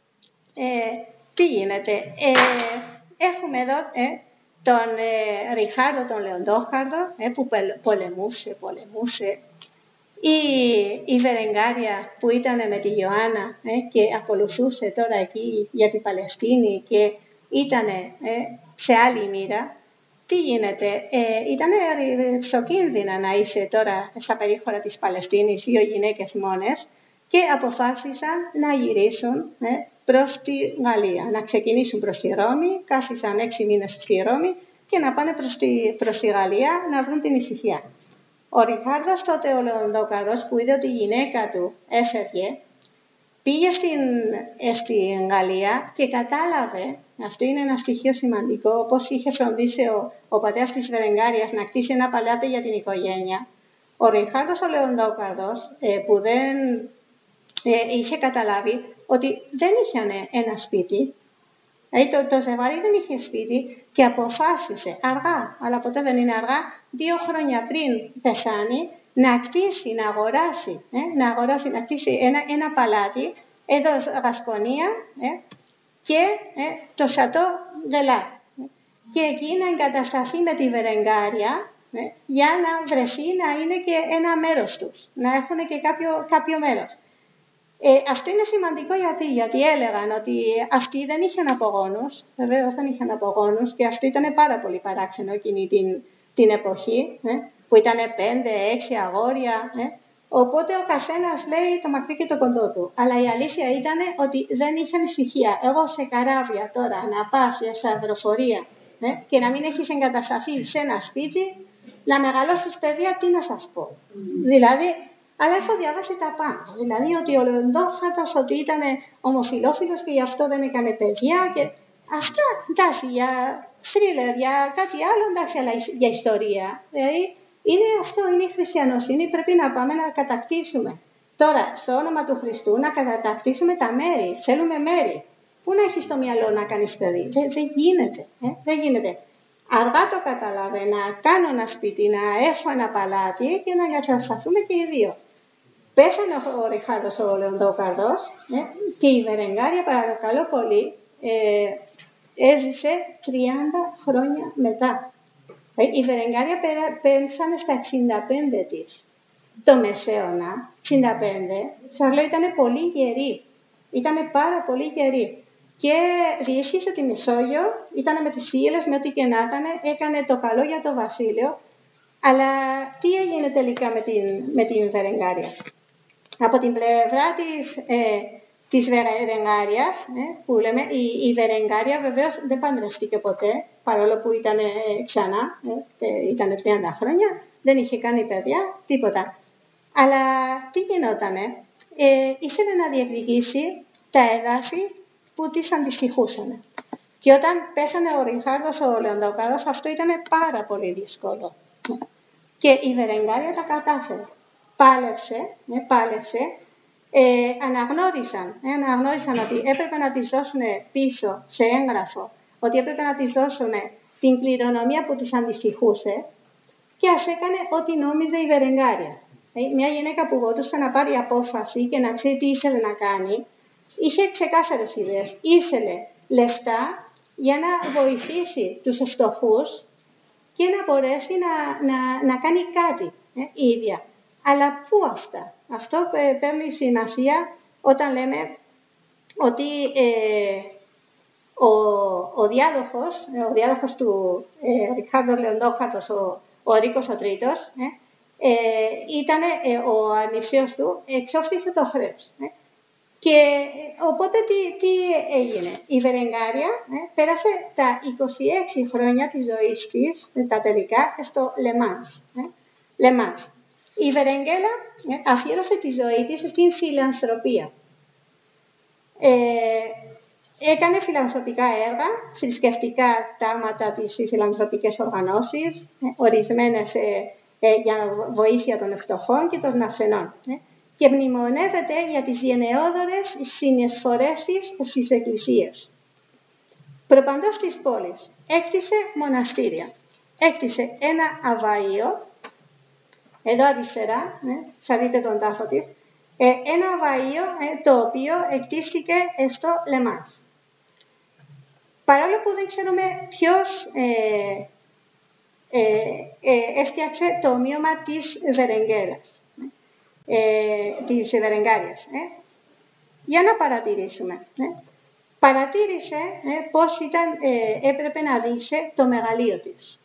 ε, τι γίνεται, ε, έχουμε εδώ ε, τον ε, Ριχάρδο τον Λεοντόκαρδο ε, που πολεμούσε, πολεμούσε. Η, η Βερενγκάρια που ήταν με τη Ιωάννα ε, και ακολουθούσε τώρα εκεί για την Παλαιστίνη και ήταν ε, σε άλλη μοίρα. Τι γίνεται, ε, ήταν ρηψοκίνδυνα να είσαι τώρα στα περίχωρα της Παλαιστίνης, δύο γυναίκες μόνες και αποφάσισαν να γυρίσουν ε, προς τη Γαλλία, να ξεκινήσουν προς τη Ρώμη, κάθισαν έξι μήνες στη Ρώμη και να πάνε προς τη, προς τη Γαλλία να βρουν την ησυχία. Ο Ριχάρδος τότε ο Λεοντόκαρδος που είδε ότι η γυναίκα του έφευγε, πήγε στην, στην Γαλλία και κατάλαβε, αυτό είναι ένα στοιχείο σημαντικό, όπως είχε φροντίσει ο, ο πατέρας της Βερενγκάριας να κτίσει ένα παλάτι για την οικογένεια. Ο Ριχάρδος ο Λεοντόκαρδος, ε, που δεν ε, είχε καταλάβει ότι δεν είχαν ένα σπίτι. Δηλαδή το, το ζευγάρι δεν είχε σπίτι και αποφάσισε αργά, αλλά ποτέ δεν είναι αργά, δύο χρόνια πριν πεθάνει, να κτίσει, να αγοράσει, ε, να αγοράσει, να κτίσει ένα, ένα παλάτι εδώ Γασκονία ε, και ε, το Σατό Δελά. Και εκεί να εγκατασταθεί με τη Βερενγκάρια ε, για να βρεθεί να είναι και ένα μέρος τους, να έχουν και κάποιο, κάποιο μέρος. Ε, αυτό είναι σημαντικό γιατί, γιατί έλεγαν ότι αυτοί δεν είχαν απογόνους, βεβαίως δεν είχαν απογόνους και αυτό ήταν πάρα πολύ παράξενο εκείνη την, την εποχή, ε, που ήταν πέντε, έξι αγόρια, ε, οπότε ο καθένας λέει το μακρύ και το κοντό του. Αλλά η αλήθεια ήταν ότι δεν είχαν ησυχία. Εγώ σε καράβια τώρα να πας στα αεροφορεία ε, και να μην έχεις εγκατασταθεί σε ένα σπίτι, να μεγαλώσεις παιδιά, τι να σας πω. Δηλαδή, αλλά έχω διαβάσει τα πάντα. Δηλαδή ότι ο Λεοντόχαρτος ότι ήταν ομοφυλόφιλος και γι' αυτό δεν έκανε παιδιά και αυτά, εντάξει, για θρίλερ, για κάτι άλλο, εντάξει, αλλά για ιστορία. Δηλαδή είναι αυτό, είναι η χριστιανοσύνη, πρέπει να πάμε να κατακτήσουμε. Τώρα, στο όνομα του Χριστού, να κατακτήσουμε τα μέρη. Θέλουμε μέρη. Πού να έχεις στο μυαλό να κάνεις παιδί. Δεν, δεν γίνεται. Ε? Δεν γίνεται. Αργά το κατάλαβε να κάνω ένα σπίτι, να έχω ένα παλάτι και να εγκατασταθούμε και οι δύο. Πέθανε ο Ριχάρδος ο Λεοντόκαρδος ε, και η Βερενγκάρια, παρακαλώ πολύ, ε, έζησε τριάντα χρόνια μετά. Ε, η Βερενγκάρια πέθανε στα εξήντα πέντε της. Το Μεσαίωνα, εξήντα πέντε, σας λέω ήταν πολύ γερή. Ήταν πάρα πολύ γερή. Και διέσχισε τη Μεσόγειο, ήταν με τις θύελες, με ό,τι και να ήταν, έκανε το καλό για το βασίλειο. Αλλά τι έγινε τελικά με την, με την Βερενγκάρια. Από την πλευρά της, ε, της Βερενγκάριας, ε, που λέμε, η, η Βερενγκάρια βεβαίως δεν παντρευτήκε ποτέ, παρόλο που ήταν ε, ξανά, ε, ήταν τριάντα χρόνια, δεν είχε κάνει παιδιά, τίποτα. Αλλά τι γινότανε, ε, ήθελε να διεκδικήσει τα εδάφη που της αντιστοιχούσαν. Και όταν πέθανε ο Ριχάρδος ο Λεοντόκαρδος, αυτό ήταν πάρα πολύ δύσκολο. Και η Βερενγκάρια τα κατάφερε. Πάλεψε, ε, πάλεψε, ε, αναγνώρισαν, ε, αναγνώρισαν ότι έπρεπε να της δώσουν πίσω σε έγγραφο, ότι έπρεπε να της δώσουν την κληρονομία που της αντιστοιχούσε και ας έκανε ό,τι νόμιζε η Βερενγκάρια. Ε, μια γυναίκα που μπορούσε να πάρει απόφαση και να ξέρει τι ήθελε να κάνει, είχε ξεκάθαρες ιδέες. Ήθελε λεφτά για να βοηθήσει τους φτωχούς και να μπορέσει να, να, να κάνει κάτι ε, η ίδια. Αλλά πού αυτά. Αυτό ε, παίρνει σημασία όταν λέμε ότι ε, ο, ο, διάδοχος, ο διάδοχος του ε, Ριχάρδο Λεοντόχαρτος, ο, ο Ρίκος ο Τρίτος, ε, ε, ήταν ε, ο ανιψιός του, εξόφλησε το χρέος. Ε. Και οπότε τι, τι έγινε. Η Βερενγκάρια ε, πέρασε τα είκοσι έξι χρόνια της ζωής της, ε, τα τελικά, στο Λεμάνς. Ε, Λεμάνς. Η Βερενγκέλα ε, αφιέρωσε τη ζωή της στην φιλανθρωπία. Ε, έκανε φιλανθρωπικά έργα, θρησκευτικά τάγματα της φιλανθρωπικές οργανώσεις, ε, ορισμένες ε, ε, για βοήθεια των φτωχών και των ασθενών. Ε. Και μνημονεύεται για τις γενναιόδωρες συνεισφορές της στις εκκλησίες. Προπαντός της πόλης έκτισε μοναστήρια. Έκτισε ένα αβαΐο, εδώ αριστερά, ε, θα δείτε τον τάφο της, ε, ένα αβαΐο ε, το οποίο εκτίστηκε στο Λεμάνς. Παρόλο που δεν ξέρουμε ποιος ε, ε, ε, έφτιαξε το ομοίωμα της Βερενγκέλας. Ε, της Βερενγκάριας. Ε. Για να παρατηρήσουμε. Ε. Παρατήρησε ε, πώς ήταν, ε, έπρεπε να δείξει το μεγαλείο της.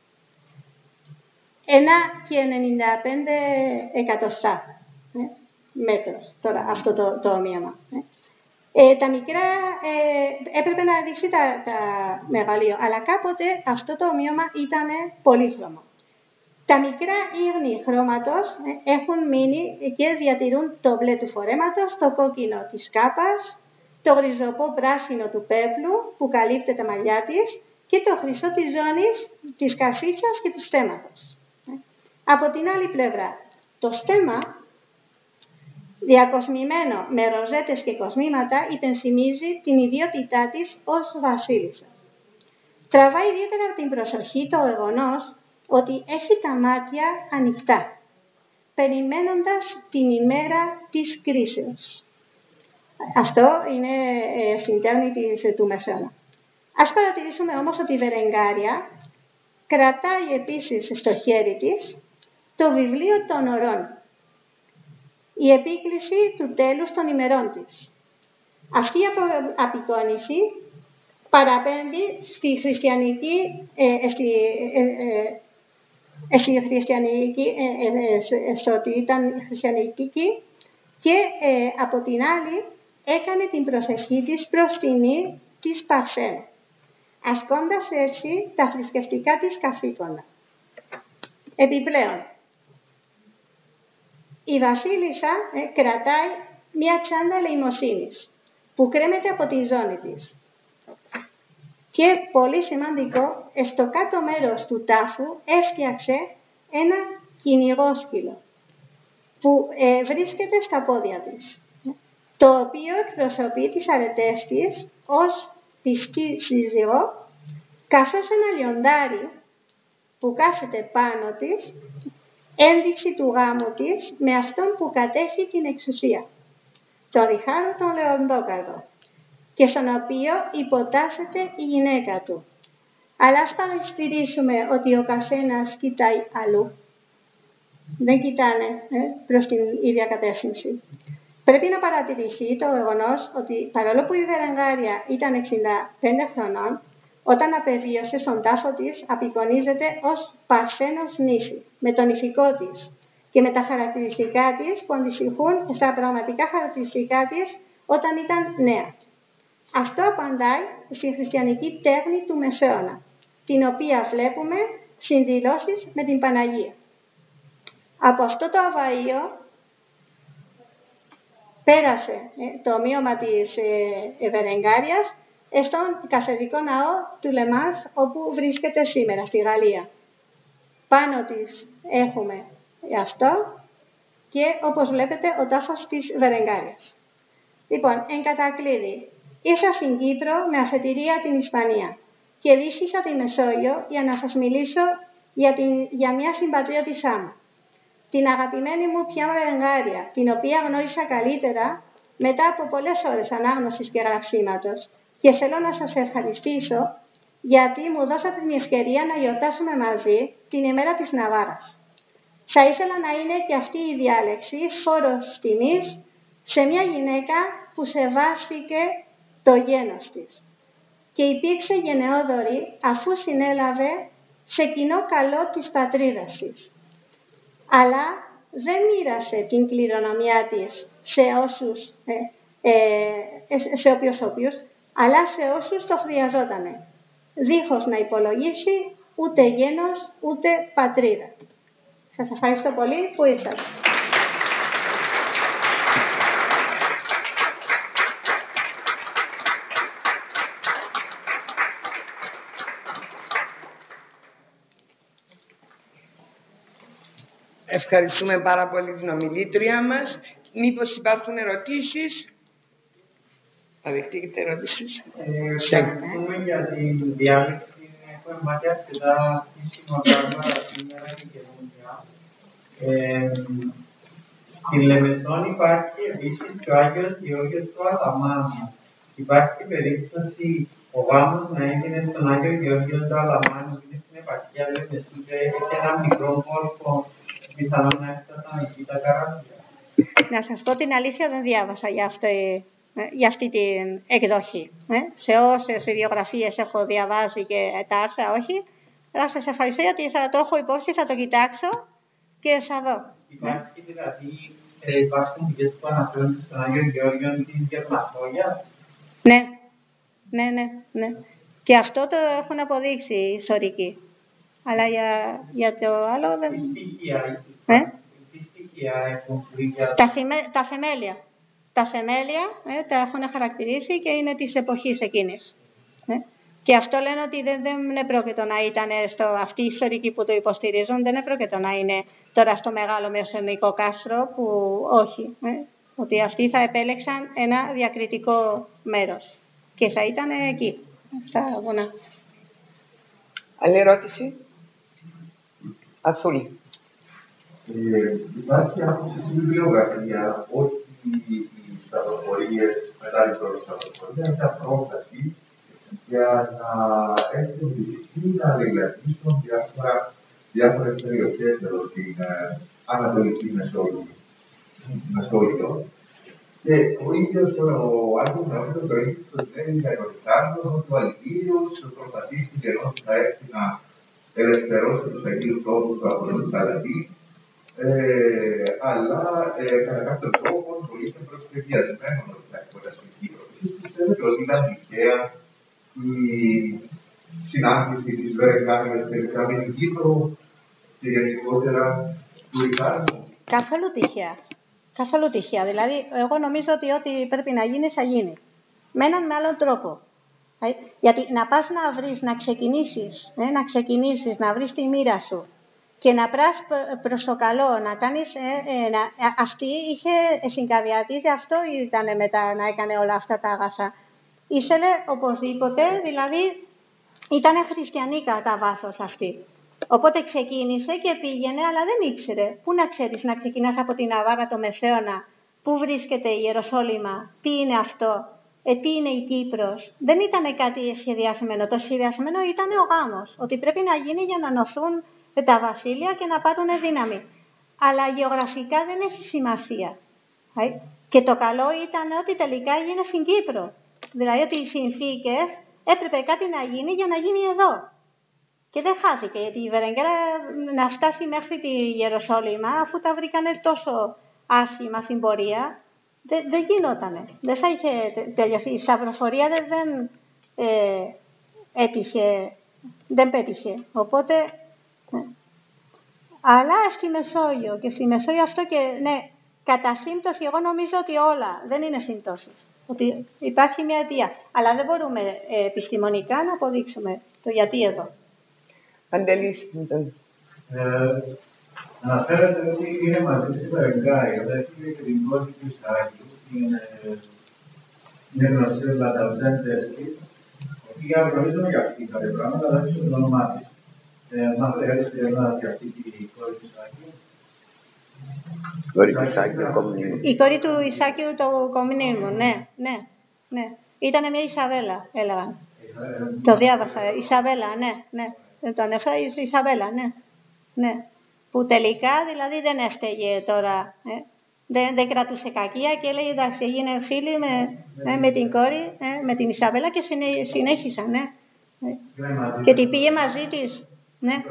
Ένα και ενενήντα πέντε εκατοστά ε, μέτρος, τώρα αυτό το, το ομοίωμα. Ε. Ε, τα μικρά ε, έπρεπε να δείξει τα, τα μεγαλείο, αλλά κάποτε αυτό το ομοίωμα ήταν πολύχρωμο. Τα μικρά ίχνη χρώματος έχουν μείνει και διατηρούν το μπλε του φορέματος, το κόκκινο της κάπας, το γριζοπό πράσινο του πέπλου που καλύπτει τα μαλλιά της και το χρυσό της ζώνης, της καρφίτσας και του στέμματος. Από την άλλη πλευρά, το στέμμα διακοσμημένο με ροζέτες και κοσμήματα, υπενθυμίζει την ιδιότητά της ως βασίλισσα. Τραβάει ιδιαίτερα την προσοχή το γεγονός ότι έχει τα μάτια ανοιχτά, περιμένοντας την ημέρα της κρίσεως. Αυτό είναι ε, στην τέχνη της, του Μεσαίωνα. Ας παρατηρήσουμε όμως ότι η Βερενγκάρια κρατάει επίσης στο χέρι της το βιβλίο των ωρών, η επίκληση του τέλους των ημερών της. Αυτή η απεικόνηση παραπέμπει στη χριστιανική, ε, στη, ε, ε, στη χριστιανική ε, ε, στο ότι ήταν χριστιανική και ε, από την άλλη έκανε την προσευχή της προς τιμή της Παρθένου, ασκώντας έτσι τα θρησκευτικά της καθήκοντα. Επιπλέον, η βασίλισσα ε, κρατάει μια τσάντα ελεημοσύνης που κρέμεται από τη ζώνη της. Και πολύ σημαντικό, στο κάτω μέρος του τάφου έφτιαξε ένα κυνηγόσκυλο που ε, βρίσκεται στα πόδια της, το οποίο εκπροσωπεί τις αρετές της ως πιστή σύζυγο, καθώς ένα λιοντάρι που κάθεται πάνω της, ένδειξη του γάμου της με αυτόν που κατέχει την εξουσία, τον Ριχάρο τον Λεοντόκαρδο, και στον οποίο υποτάσσεται η γυναίκα του. Αλλά ας παρατηρήσουμε ότι ο καθένας κοιτάει αλλού. Δεν κοιτάνε ε, προς την ίδια κατεύθυνση. Πρέπει να παρατηρηθεί το γεγονός ότι παρόλο που η Βερενγκάρια ήταν εξήντα πέντε χρονών, όταν απεβίωσε στον τάφο της απεικονίζεται ως Παρθένος νύφη, με τον ηθικό της και με τα χαρακτηριστικά της που αντιστοιχούν στα πραγματικά χαρακτηριστικά της όταν ήταν νέα. Αυτό απαντάει στη χριστιανική τέχνη του Μεσαίωνα, την οποία βλέπουμε συνδηλώσεις με την Παναγία. Από αυτό το αβαΐο πέρασε ε, το ομοίωμα της ε, Βερενγκάριας στον καθεδρικό ναό του Λεμάς, όπου βρίσκεται σήμερα στη Γαλλία. Πάνω της έχουμε αυτό και όπως βλέπετε ο τάφος της Βερενγκάριας. Λοιπόν, εν κατακλείδη, ήρθα στην Κύπρο με αφετηρία την Ισπανία και βρίσκησα τη Μεσόγειο για να σας μιλήσω για, την, για μια συμπατριώτησά μου, την αγαπημένη μου πια Βερενγκάρια, την οποία γνώρισα καλύτερα μετά από πολλές ώρες ανάγνωσης και γραψίματος, και θέλω να σας ευχαριστήσω γιατί μου δώσατε την ευκαιρία να γιορτάσουμε μαζί την ημέρα της Ναβάρας. Θα ήθελα να είναι και αυτή η διάλεξη φόρος τιμής σε μια γυναίκα που σεβάστηκε το γένος της και υπήρξε γενναιόδορη αφού συνέλαβε σε κοινό καλό της πατρίδας της. Αλλά δεν μοίρασε την κληρονομιά της σε όσους, ε, ε, σε όποιους όποιους, αλλά σε όσους το χρειαζότανε, δίχως να υπολογίσει ούτε γένος ούτε πατρίδα. Σας ευχαριστώ πολύ που ήρθατε. Ευχαριστούμε πάρα πολύ την ομιλήτρια μας. Μήπως υπάρχουν ερωτήσεις? Θα δεχτείτε ερωτήσεις? Ευχαριστούμε για την διάλεξη. Έχουμε μάθει αρκετά χρήσιμα πράγματα σήμερα και καινούργια. Στην Λεμεσόν υπάρχει επίσης και ο Άγιος Γεώργιος του Αλαμάνου. Υπάρχει περίπτωση ο γάμος να έγινε στον Άγιο Γεώργιο του Αλαμάνου, που είναι στην επαρχία Λεμεσού και έχει ένα μικρό κόλπο, πιθανόν να έφτασαν εκεί τα καράβια. Να σας πω την αλήθεια, δεν διάβασα για αυτή, για αυτή την εκδοχή. Ε? Σε όσες ιδιογραφίες έχω διαβάσει και τα άρθρα, όχι. Αλλά σας ευχαριστώ γιατί θα το έχω υπόψη, θα το κοιτάξω και θα δω. Υπάρχει δηλαδή, ε, υπάρχουν πηγές που αναφέρονται στον Άγιο Γεώργιο της Γερμασόγειας. Ναι, ναι, ναι, ναι. Και αυτό το έχουν αποδείξει οι ιστορικοί. Αλλά για, για το άλλο δεν... Τι στοιχεία, ε? τι στοιχεία έχουν για... Τα, θυμε, τα θεμέλια. Τα θεμέλια ε, τα έχουν χαρακτηρίσει και είναι της εποχής εκείνης. Ε? Και αυτό λένε ότι δεν, δεν επρόκειτο να ήταν στο, αυτοί οι ιστορικοί που το υποστηρίζουν, δεν επρόκειτο να είναι τώρα στο μεγάλο μεσαιωνικό κάστρο, που όχι. Ε? ότι αυτοί θα επέλεξαν ένα διακριτικό μέρος και θα ήταν εκεί, στα βουνά. Άλλη ερώτηση? Αθούλη. Ε, υπάρχει άποψη στη βιβλιογραφία ότι οι σταυροφορίες, μετά την σταυροφορία, είναι μια πρόφαση για να έχουν δυσκολία να λαιλατήσουν διάφορες περιοχές εδώ στην Ανατολική Μεσόγειο. Μεσόγειο. Και ο ίδιος ο Άγιος Ναύτος το ίδιο λέει για τον Τάρτο ότι ο Αλγύριος προφασίστηκε ενώ θα έρθει να ελευθερώσει τους Αγίους Τόπους του από τον Σαλατή, ε, αλλά ε, κατά κάποιον τρόπο το είχε προσφυγιασμένο ότι θα εκπορέσει στην Κύπρο. Εσείς πιστεύετε ότι ήταν τυχαία η συνάντηση της Βερενγκάριας τελικά με την Κύπρο και γενικότερα του Ιτάλου? Καθόλου τυχαία. Καθόλου τυχαία. Δηλαδή, εγώ νομίζω ότι ό,τι πρέπει να γίνει θα γίνει. Με έναν με άλλον τρόπο. Γιατί να πας να βρεις, να ξεκινήσεις, ε, να ξεκινήσεις, να βρεις τη μοίρα σου και να πράς προς το καλό, να κάνεις... Ε, ε, να, αυτή είχε στην καρδιά της, αυτό ήταν μετά να έκανε όλα αυτά τα αγαθά. Ήθελε οπωσδήποτε, δηλαδή ήταν χριστιανή κατά βάθος αυτή. Οπότε ξεκίνησε και πήγαινε, αλλά δεν ήξερε. Πού να ξέρεις να ξεκινάς από την Ναβάρα, το Μεσαίωνα, πού βρίσκεται η Ιεροσόλυμα, τι είναι αυτό, ε, τι είναι η Κύπρος. Δεν ήταν κάτι σχεδιασμένο. Το σχεδιασμένο ήταν ο γάμος, ότι πρέπει να γίνει για να ενωθούν τα βασίλεια και να πάρουν δύναμη. Αλλά γεωγραφικά δεν έχει σημασία. Και το καλό ήταν ότι τελικά έγινε στην Κύπρο. Δηλαδή ότι οι συνθήκες έπρεπε κάτι να γίνει για να γίνει εδώ. Και δεν χάθηκε, γιατί η Βερενγκάρα να φτάσει μέχρι τη Ιεροσόλυμα, αφού τα βρήκανε τόσο άσχημα στην πορεία, δεν, δεν γινότανε. Δεν θα είχε τελειώσει. Η σταυροφορία δεν, δεν ε, έτυχε, δεν πέτυχε. Οπότε, ναι. Αλλά στη Μεσόγειο, και στη Μεσόγειο αυτό και, ναι, κατά σύμπτωση, εγώ νομίζω ότι όλα δεν είναι συμπτώσεις. Ότι υπάρχει μια αιτία. Αλλά δεν μπορούμε ε, επιστημονικά να αποδείξουμε το γιατί εδώ. Παντελής. Αναφέρατε ότι είναι μαζί της Βερενγκάρια, δηλαδή και την κόρη του Ισάκη, είναι γνωστή ως Λαταουζέντες της, ότι γνωρίζουμε για αυτή τα πράγματα, αλλά δεν το όνομά της. Μα θέλεις να για αυτή την κόρη του Ισάκη. Κόρη του Ισάκη, το κομμουνίμου. Η κόρη του Ισάκη, το κομμουνίμου, ναι, ναι, ναι. Ήτανε μια Ισαβέλα, έλεγαν. Το διάβασα, Ισαβέλα, ναι, ναι. Το ανέφερα η Ισαβέλα, ναι, ναι. Που τελικά δηλαδή δεν έφταιγε τώρα. Ε. Δεν, δεν κρατούσε κακία και λέει εντάξει, έγινε φίλη με, ε, με την κόρη, ε, με την Ισαβέλα και συνέ, συνέχισαν, ναι. Ε. Και την πήγε μαζί της, ναι.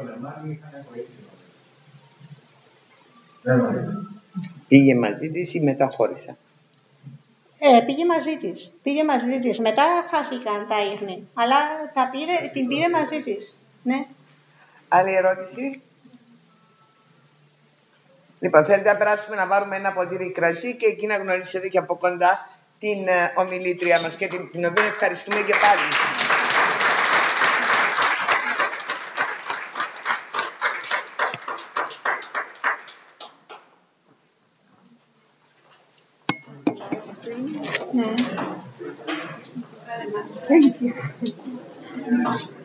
Πήγε μαζί της ή μεταχώρησα? Ε, πήγε μαζί της, πήγε μαζί της. Μετά χάθηκαν τα ίχνη, αλλά τα πήρε, την πήρε μαζί της, ναι. Άλλη ερώτηση? Λοιπόν, θέλετε να περάσουμε να βάλουμε ένα ποτήρι κρασί και εκεί να γνωρίσετε και από κοντά την uh, ομιλήτρια μας και την, την οποία ευχαριστούμε και πάλι. Ναι. Thank you.